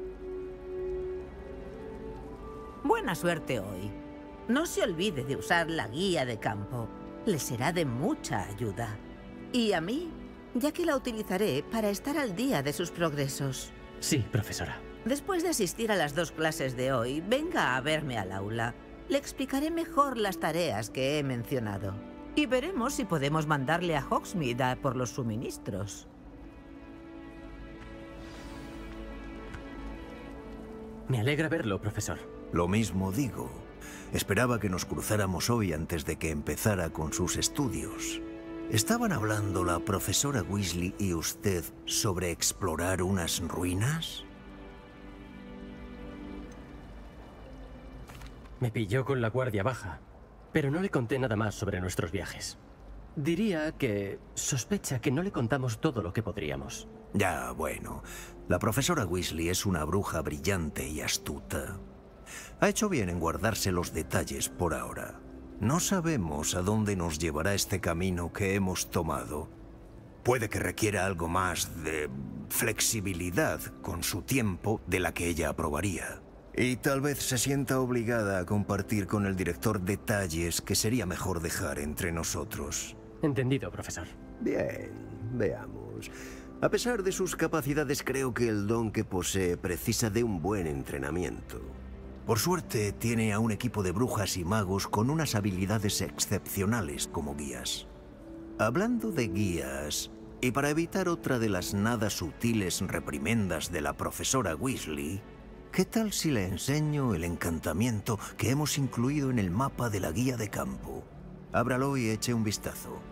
Buena suerte hoy. No se olvide de usar la guía de campo. Le será de mucha ayuda. Y a mí, ya que la utilizaré para estar al día de sus progresos. Sí, profesora. Después de asistir a las dos clases de hoy, venga a verme al aula. Le explicaré mejor las tareas que he mencionado. Y veremos si podemos mandarle a Hogsmeade a por los suministros. Me alegra verlo, profesor. Lo mismo digo. Esperaba que nos cruzáramos hoy antes de que empezara con sus estudios. ¿Estaban hablando la profesora Weasley y usted sobre explorar unas ruinas? Me pilló con la guardia baja, pero no le conté nada más sobre nuestros viajes. Diría que sospecha que no le contamos todo lo que podríamos. Ya, bueno. La profesora Weasley es una bruja brillante y astuta. Ha hecho bien en guardarse los detalles por ahora. No sabemos a dónde nos llevará este camino que hemos tomado. Puede que requiera algo más de flexibilidad con su tiempo de la que ella aprobaría. Y tal vez se sienta obligada a compartir con el director detalles que sería mejor dejar entre nosotros. Entendido, profesor. Bien, veamos. A pesar de sus capacidades, creo que el don que posee precisa de un buen entrenamiento. Por suerte, tiene a un equipo de brujas y magos con unas habilidades excepcionales como guías. Hablando de guías, y para evitar otra de las nada sutiles reprimendas de la profesora Weasley, ¿qué tal si le enseño el encantamiento que hemos incluido en el mapa de la guía de campo? Ábralo y eche un vistazo.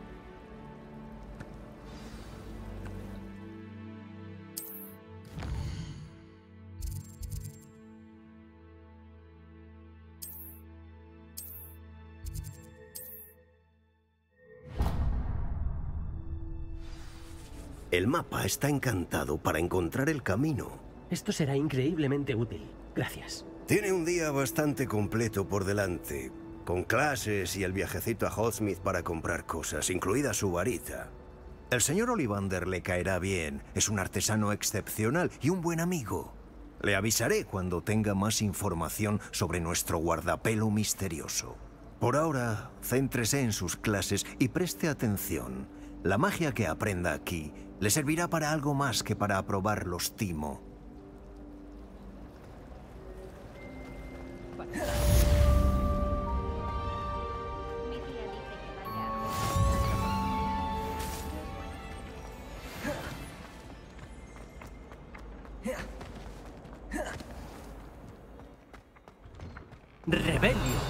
El mapa está encantado para encontrar el camino. Esto será increíblemente útil. Gracias. Tiene un día bastante completo por delante, con clases y el viajecito a Hogsmeade para comprar cosas, incluida su varita. El señor Ollivander le caerá bien, es un artesano excepcional y un buen amigo. Le avisaré cuando tenga más información sobre nuestro guardapelo misterioso. Por ahora, céntrese en sus clases y preste atención. La magia que aprenda aquí le servirá para algo más que para aprobar los timo. ¡Rebelio!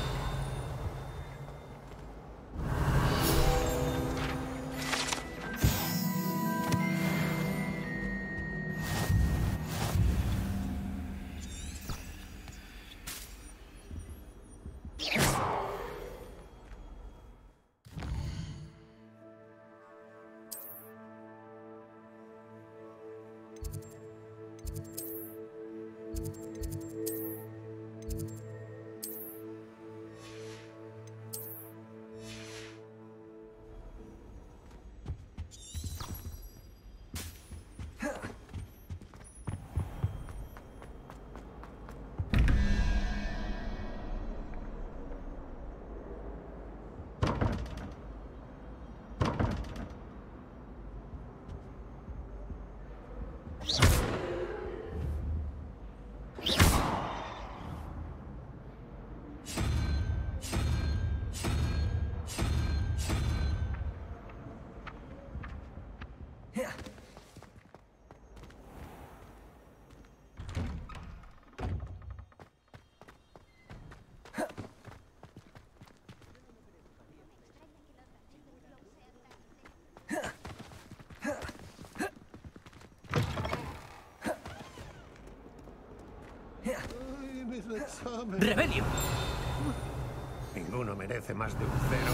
¡Rebelio! Ninguno merece más de un cero.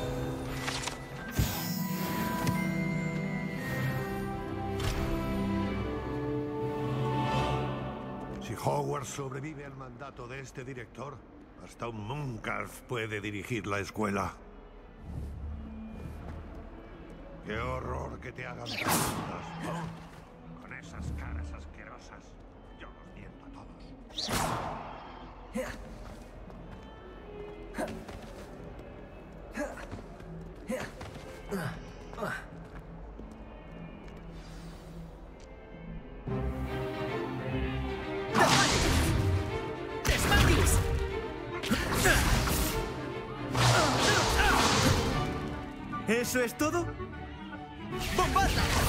Si Hogwarts sobrevive al mandato de este director, hasta un Muncarf puede dirigir la escuela. ¡Qué horror que te hagan preguntas! ¿No? Con esas caras asquerosas, yo los miento a todos. ¿Eso es todo? ¡Bombarda!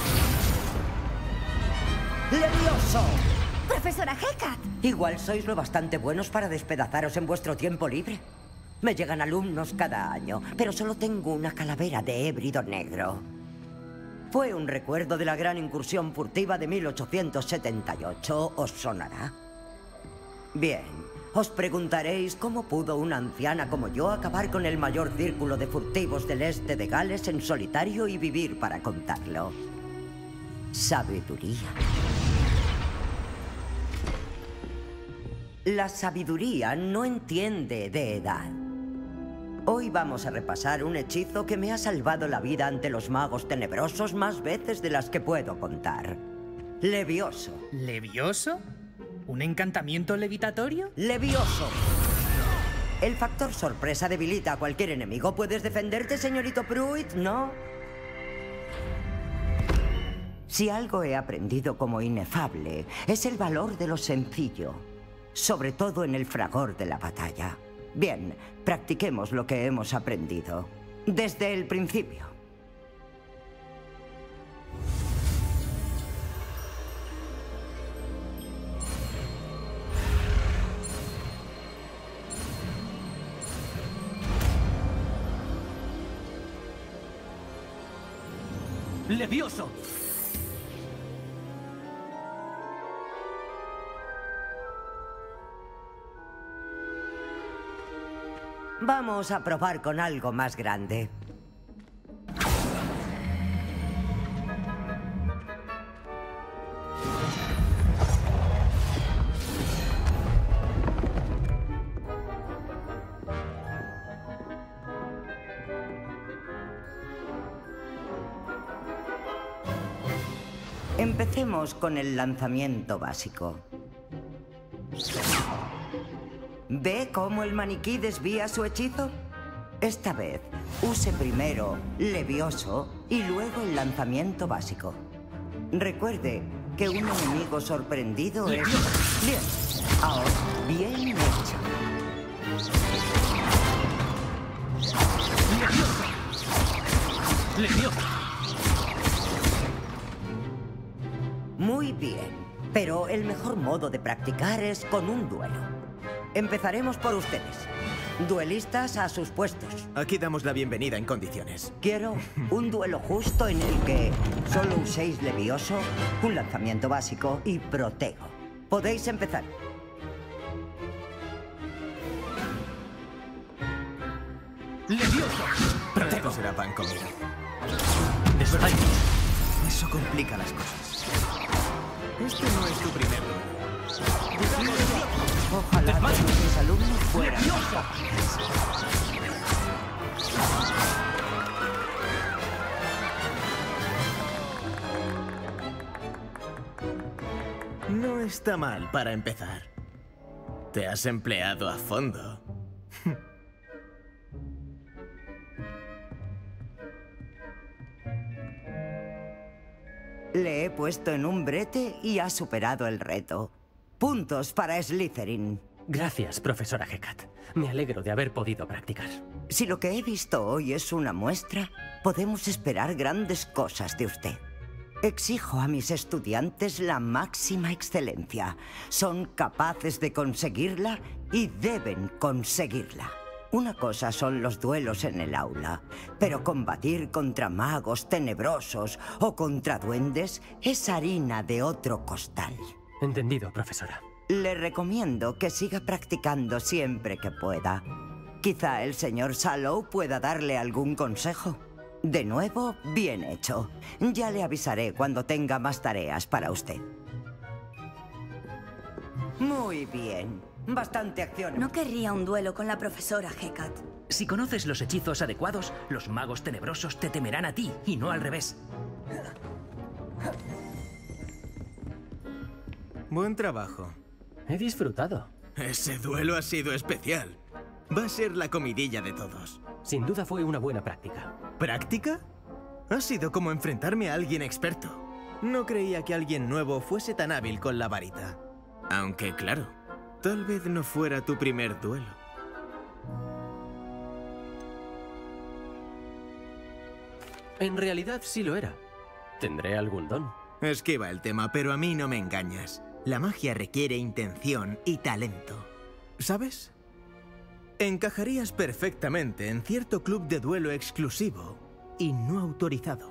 ¡Levioso! ¡Profesora Hecate! Igual sois lo bastante buenos para despedazaros en vuestro tiempo libre. Me llegan alumnos cada año, pero solo tengo una calavera de hébrido negro. Fue un recuerdo de la gran incursión furtiva de mil ochocientos setenta y ocho. ¿Os sonará? Bien, os preguntaréis cómo pudo una anciana como yo acabar con el mayor círculo de furtivos del este de Gales en solitario y vivir para contarlo. Sabiduría. La sabiduría no entiende de edad. Hoy vamos a repasar un hechizo que me ha salvado la vida ante los magos tenebrosos más veces de las que puedo contar. Levioso. ¿Levioso? ¿Un encantamiento levitatorio? Levioso. El factor sorpresa debilita a cualquier enemigo. ¿Puedes defenderte, señorito Pruitt? ¿No? Si algo he aprendido como inefable, es el valor de lo sencillo, sobre todo en el fragor de la batalla. Bien, practiquemos lo que hemos aprendido desde el principio. ¡Levioso! Vamos a probar con algo más grande. Empecemos con el lanzamiento básico. ¿Ve cómo el maniquí desvía su hechizo? Esta vez, use primero Levioso y luego el lanzamiento básico. Recuerde que un enemigo sorprendido es... Bien, ahora, bien hecho. ¡Levioso! ¡Levioso! Muy bien, pero el mejor modo de practicar es con un duelo. Empezaremos por ustedes. Duelistas a sus puestos. Aquí damos la bienvenida en condiciones. Quiero un duelo justo en el que solo uséis Levioso, un lanzamiento básico y protego. Podéis empezar. ¡Levioso! Protego será pan comido. Despertáis. Eso complica las cosas. Este no es tu primer duelo. Ojalá que mis alumnos fueran. No está mal para empezar. Te has empleado a fondo. Le he puesto en un brete y ha superado el reto. Puntos para Slytherin. Gracias, profesora Hecat. Me alegro de haber podido practicar. Si lo que he visto hoy es una muestra, podemos esperar grandes cosas de usted. Exijo a mis estudiantes la máxima excelencia. Son capaces de conseguirla y deben conseguirla. Una cosa son los duelos en el aula, pero combatir contra magos tenebrosos o contra duendes es harina de otro costal. Entendido, profesora. Le recomiendo que siga practicando siempre que pueda. Quizá el señor Sallow pueda darle algún consejo. De nuevo, bien hecho. Ya le avisaré cuando tenga más tareas para usted. Muy bien. Bastante acción. No querría un duelo con la profesora Hecat. Si conoces los hechizos adecuados, los magos tenebrosos te temerán a ti, y no al revés. Buen trabajo. He disfrutado. Ese duelo ha sido especial. Va a ser la comidilla de todos. Sin duda fue una buena práctica. ¿Práctica? Ha sido como enfrentarme a alguien experto. No creía que alguien nuevo fuese tan hábil con la varita. Aunque, claro, tal vez no fuera tu primer duelo. En realidad sí lo era. ¿Tendré algún don? Esquiva el tema, pero a mí no me engañas. La magia requiere intención y talento. ¿Sabes? Encajarías perfectamente en cierto club de duelo exclusivo y no autorizado.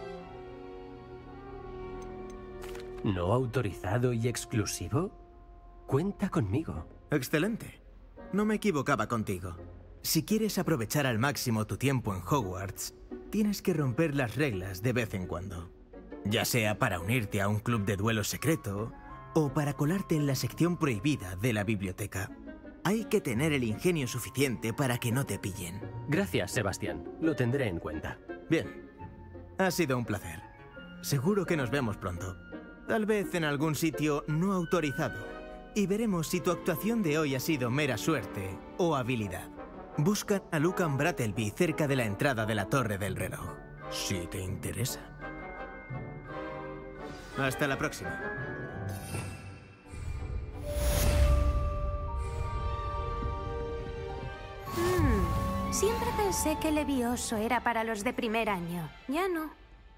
¿No autorizado y exclusivo? Cuenta conmigo. Excelente. No me equivocaba contigo. Si quieres aprovechar al máximo tu tiempo en Hogwarts, tienes que romper las reglas de vez en cuando. Ya sea para unirte a un club de duelo secreto o para colarte en la sección prohibida de la biblioteca. hay que tener el ingenio suficiente para que no te pillen. Gracias, Sebastián. Lo tendré en cuenta. Bien. Ha sido un placer. Seguro que nos vemos pronto. Tal vez en algún sitio no autorizado. Y veremos si tu actuación de hoy ha sido mera suerte o habilidad. Buscan a Lucan Brattleby cerca de la entrada de la Torre del Reloj, si te interesa. Hasta la próxima. Hmm, siempre pensé que Levioso era para los de primer año. Ya no.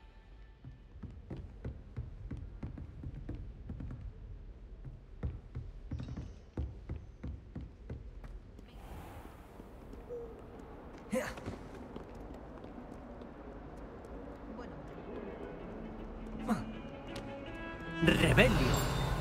¡Rebelio!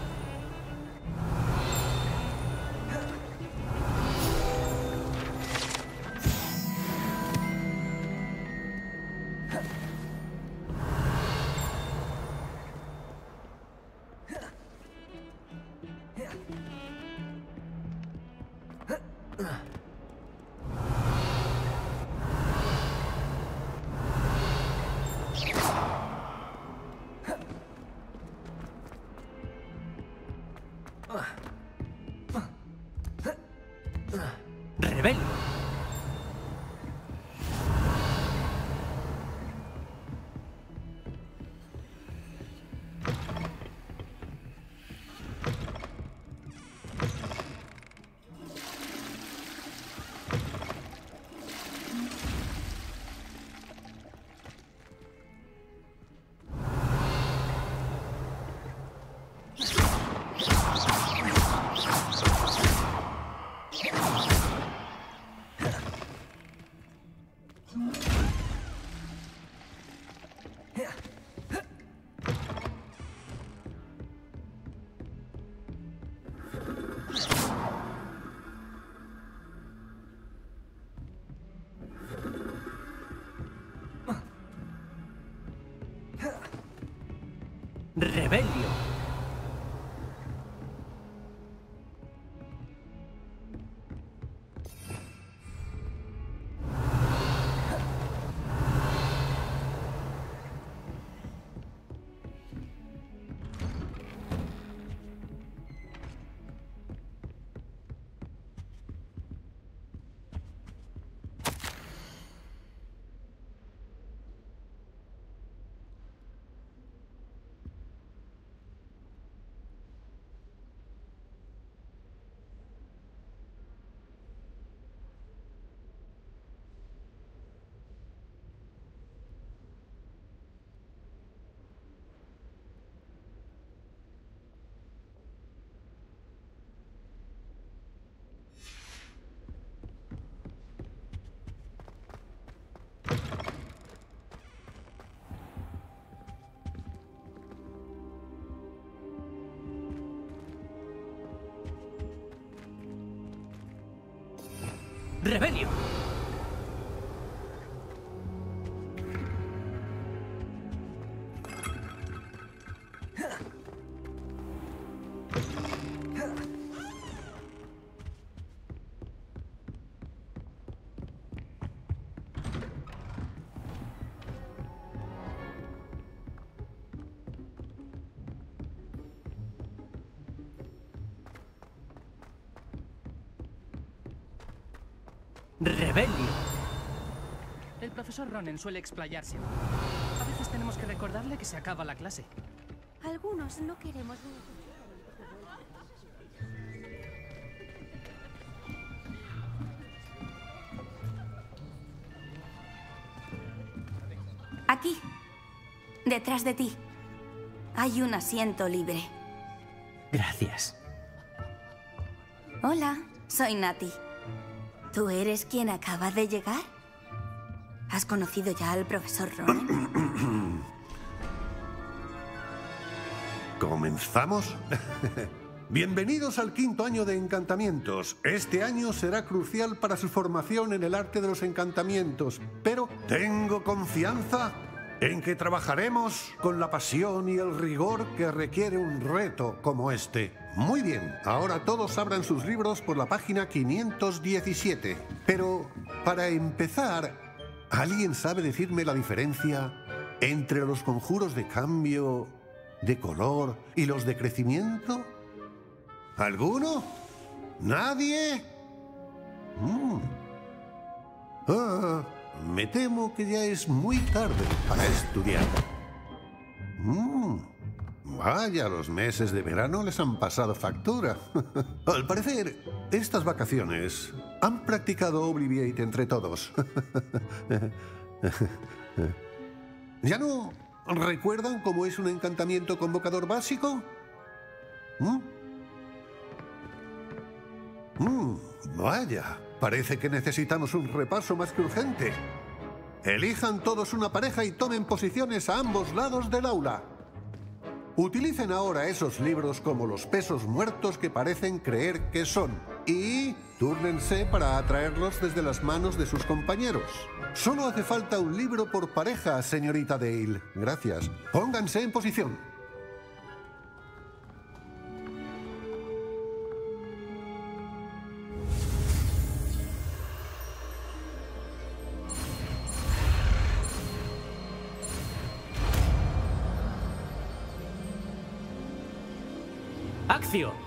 ¡Rebelio! ¡Rebelio! ¡Rebelio! ¡Rebelio! El profesor Ronen suele explayarse. A veces tenemos que recordarle que se acaba la clase. Algunos no queremos... Aquí, detrás de ti, hay un asiento libre. Gracias. Hola, soy Nati. ¿Tú eres quien acaba de llegar? ¿Has conocido ya al profesor Ronen? ¿Comenzamos? Bienvenidos al quinto año de encantamientos. Este año será crucial para su formación en el arte de los encantamientos. Pero tengo confianza En que trabajaremos con la pasión y el rigor que requiere un reto como este. Muy bien, ahora todos abran sus libros por la página quinientos diecisiete. Pero, para empezar, ¿alguien sabe decirme la diferencia entre los conjuros de cambio de color y los de crecimiento? ¿Alguno? ¿Nadie? Mm. Ah, me temo que ya es muy tarde para estudiar. Mm. Vaya, los meses de verano les han pasado factura. Al parecer, estas vacaciones han practicado Obliviate entre todos. ¿Ya no recuerdan cómo es un encantamiento convocador básico? ¿Mm? Mm, vaya, parece que necesitamos un repaso más que urgente. Elijan todos una pareja y tomen posiciones a ambos lados del aula. Utilicen ahora esos libros como los pesos muertos que parecen creer que son. Y túrnense para atraerlos desde las manos de sus compañeros. Solo hace falta un libro por pareja, señorita Dale. Gracias. Pónganse en posición. ¡Acción!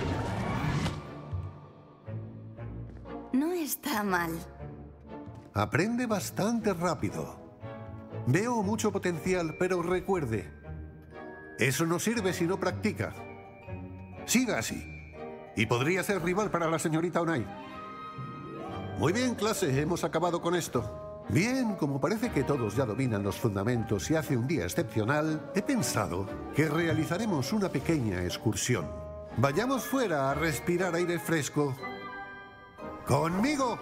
No está mal. Aprende bastante rápido. Veo mucho potencial, pero recuerde, eso no sirve si no practica. Siga así, y podría ser rival para la señorita Onai. Muy bien, clase, hemos acabado con esto. Bien, como parece que todos ya dominan los fundamentos y hace un día excepcional, he pensado que realizaremos una pequeña excursión. Vayamos fuera a respirar aire fresco. ¡Conmigo!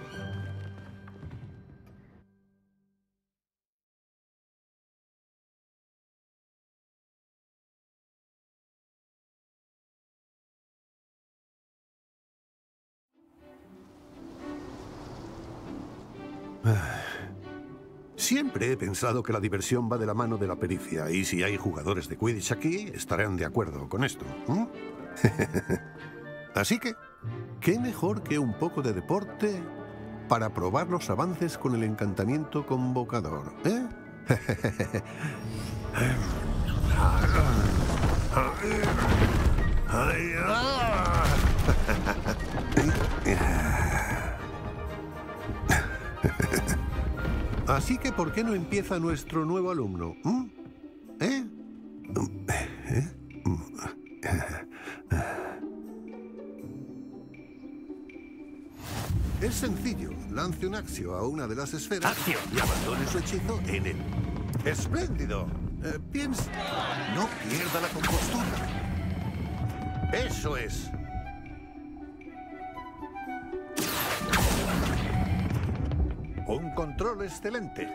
Siempre he pensado que la diversión va de la mano de la pericia, y si hay jugadores de Quidditch aquí, estarán de acuerdo con esto. ¿eh? Así que, ¿qué mejor que un poco de deporte para probar los avances con el encantamiento convocador? ¿eh? Así que, ¿por qué no empieza nuestro nuevo alumno? ¿Mm? ¿Eh? ¿Eh? Es sencillo. Lance un axio a una de las esferas ¡Acción! Y abandone su hechizo en él. ¡Espléndido! Eh, piensa... No pierda la compostura. ¡Eso es! Un control excelente.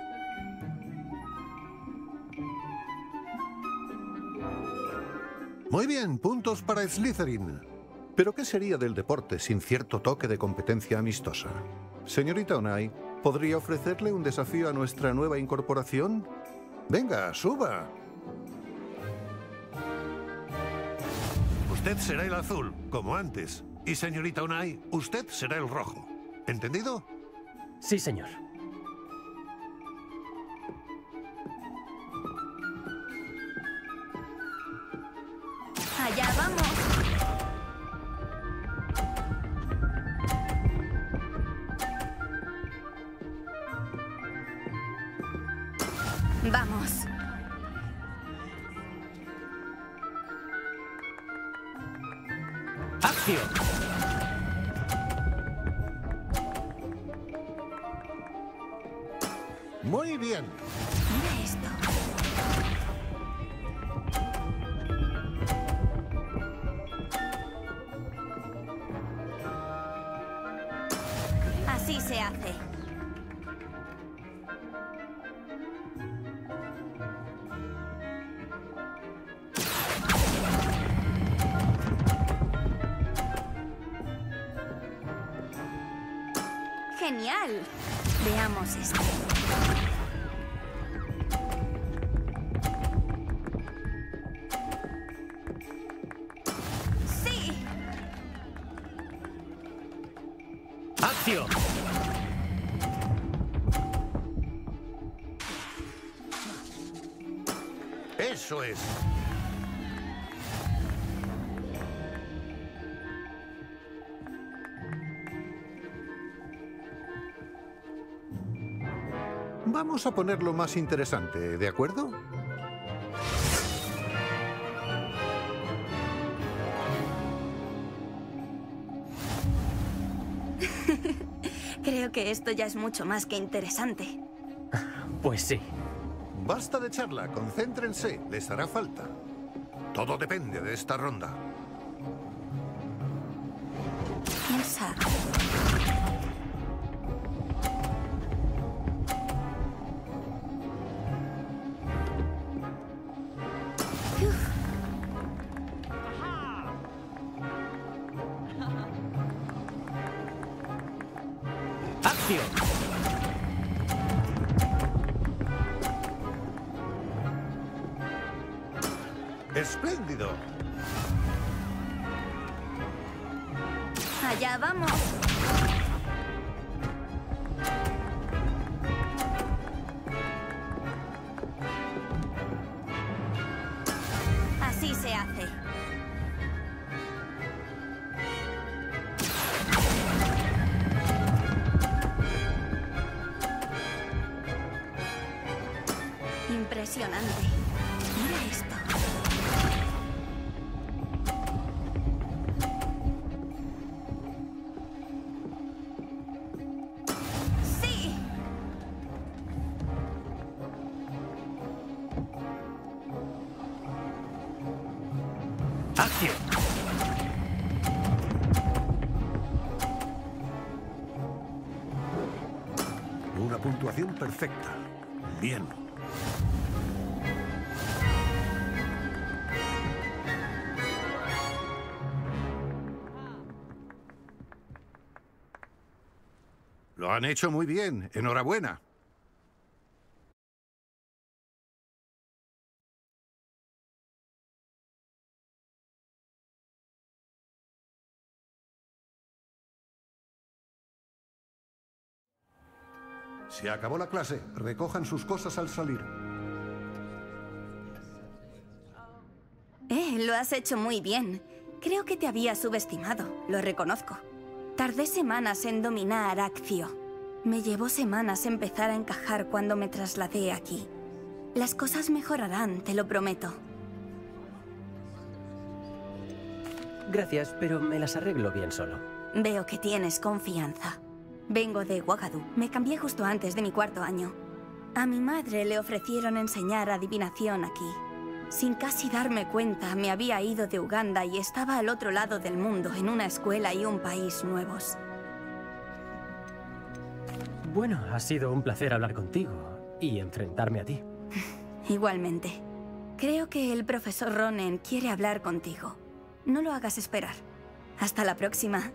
Muy bien, puntos para Slytherin. Pero ¿qué sería del deporte sin cierto toque de competencia amistosa? Señorita Onai, ¿podría ofrecerle un desafío a nuestra nueva incorporación? Venga, suba. Usted será el azul, como antes. Y señorita Onai, usted será el rojo. ¿Entendido? Sí, señor. Allá vamos. Vamos. ¡Acción! Muy bien. Mira esto. Así se hace. Genial. Veamos esto. ¡Acción! ¡Eso es! Vamos a ponerlo más interesante, ¿de acuerdo? Creo que esto ya es mucho más que interesante. Pues sí. Basta de charla, concéntrense, les hará falta. Todo depende de esta ronda. Piensa. ¡Acción! ¡Espléndido! Allá vamos. Así se hace. Impresionante. Mira esto. ¡Sí! ¡Acción! Una puntuación perfecta. Bien. Lo han hecho muy bien. Enhorabuena. Se acabó la clase. Recojan sus cosas al salir. Eh, lo has hecho muy bien. Creo que te había subestimado, lo reconozco. Tardé semanas en dominar Accio. Me llevó semanas empezar a encajar cuando me trasladé aquí. Las cosas mejorarán, te lo prometo. Gracias, pero me las arreglo bien solo. Veo que tienes confianza. Vengo de Ouagadougou. Me cambié justo antes de mi cuarto año. A mi madre le ofrecieron enseñar adivinación aquí. Sin casi darme cuenta, me había ido de Uganda y estaba al otro lado del mundo, en una escuela y un país nuevos. Bueno, ha sido un placer hablar contigo y enfrentarme a ti. Igualmente. Creo que el profesor Ronen quiere hablar contigo. No lo hagas esperar. Hasta la próxima.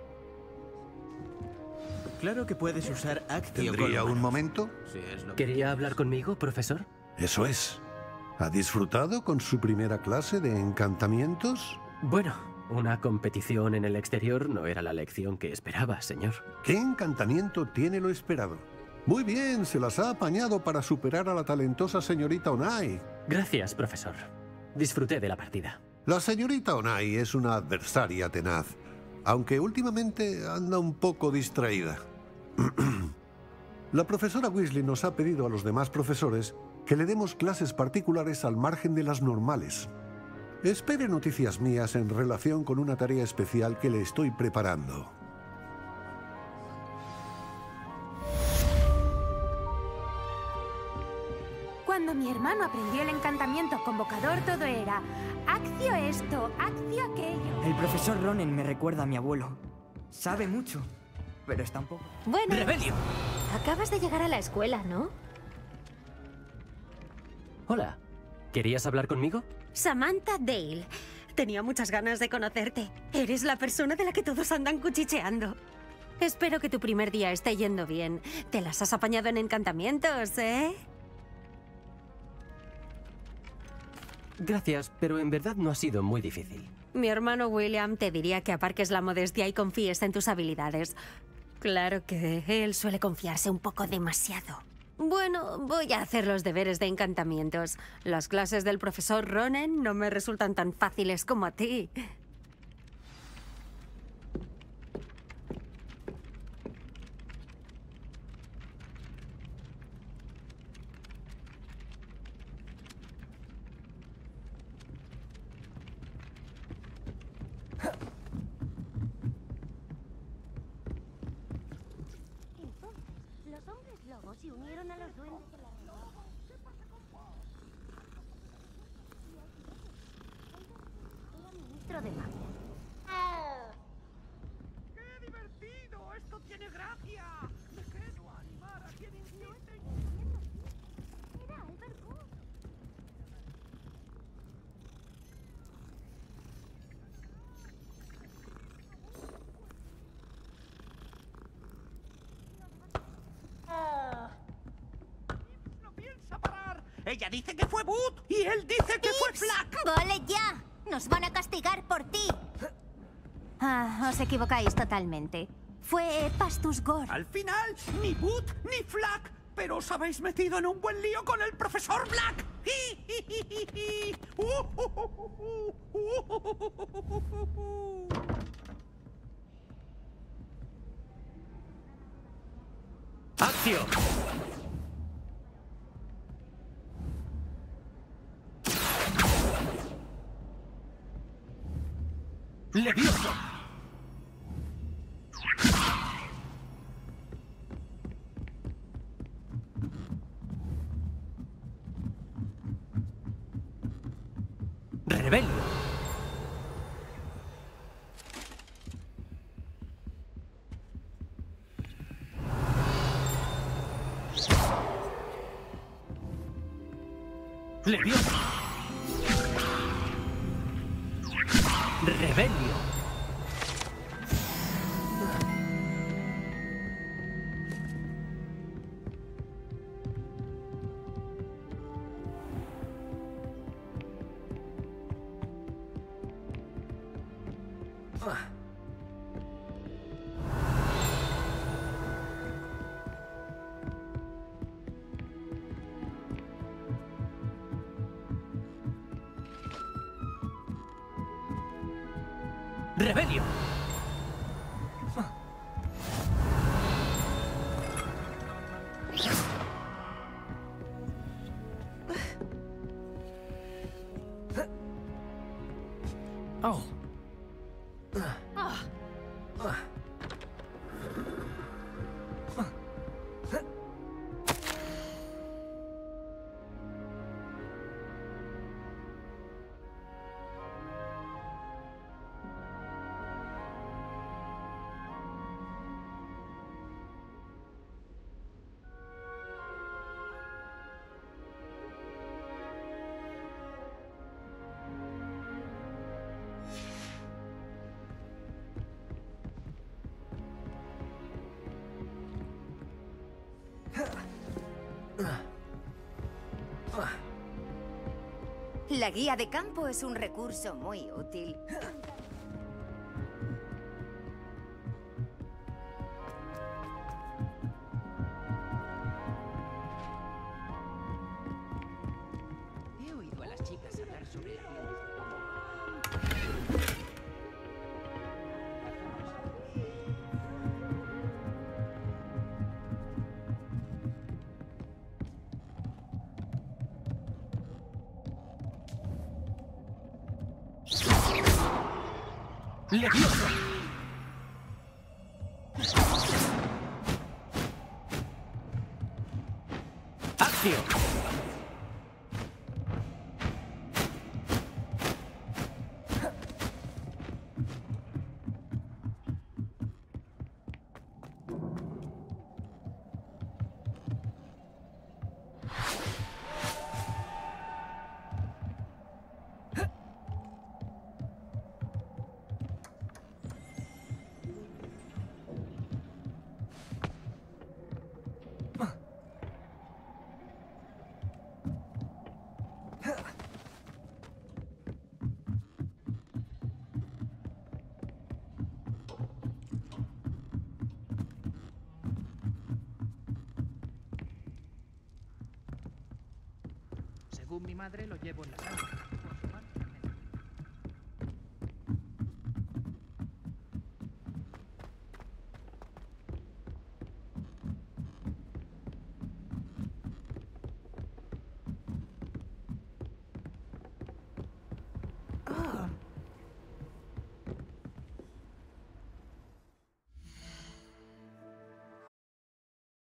Claro que puedes usar Accio. ¿Tendría un momento? ¿Quería hablar conmigo, profesor? Eso es. ¿Ha disfrutado con su primera clase de encantamientos? Bueno, una competición en el exterior no era la lección que esperaba, señor. ¿Qué encantamiento tiene lo esperado? Muy bien, se las ha apañado para superar a la talentosa señorita Onai. Gracias, profesor. Disfruté de la partida. La señorita Onai es una adversaria tenaz, aunque últimamente anda un poco distraída. La profesora Weasley nos ha pedido a los demás profesores que le demos clases particulares al margen de las normales. Espere noticias mías en relación con una tarea especial que le estoy preparando. Cuando mi hermano aprendió el encantamiento convocador, todo era Accio esto, Accio aquello. El profesor Ronen me recuerda a mi abuelo. Sabe mucho, pero está un poco... Bueno, ¡Rebelio! acabas de llegar a la escuela, ¿no? Hola. ¿Querías hablar conmigo? Samantha Dale. Tenía muchas ganas de conocerte. Eres la persona de la que todos andan cuchicheando. Espero que tu primer día esté yendo bien. ¿Te las has apañado en encantamientos, eh? Gracias, pero en verdad no ha sido muy difícil. Mi hermano William te diría que aparques la modestia y confíes en tus habilidades. Claro que él suele confiarse un poco demasiado. Bueno, voy a hacer los deberes de encantamientos. Las clases del profesor Ronen no me resultan tan fáciles como a ti. Los hombres lobos se unieron a los duendes de la... Era ministro de magia. ¡Qué divertido! ¡Esto tiene gracia! Me quedo a animar a quien insiste. Era Albert Wood. ¡No piensa parar! Ella dice que fue Boot y él dice que fue Flack. ¡Vale ya! ¡Nos van a castigar por ti! Ah, os equivocáis totalmente. Fue Pastus Gore. Al final, ni Boot ni Flack. Pero os habéis metido en un buen lío con el profesor Black. ¡Acción! ¡Levioso! ¡Rebelio! ¡Levioso! ¡Rebelio! ¡Rebelio! Oh. La guía de campo es un recurso muy útil. He oído a las chicas hablar sobre la ¡Levioso! ¡Acción! Según mi madre, lo llevo en la sangre.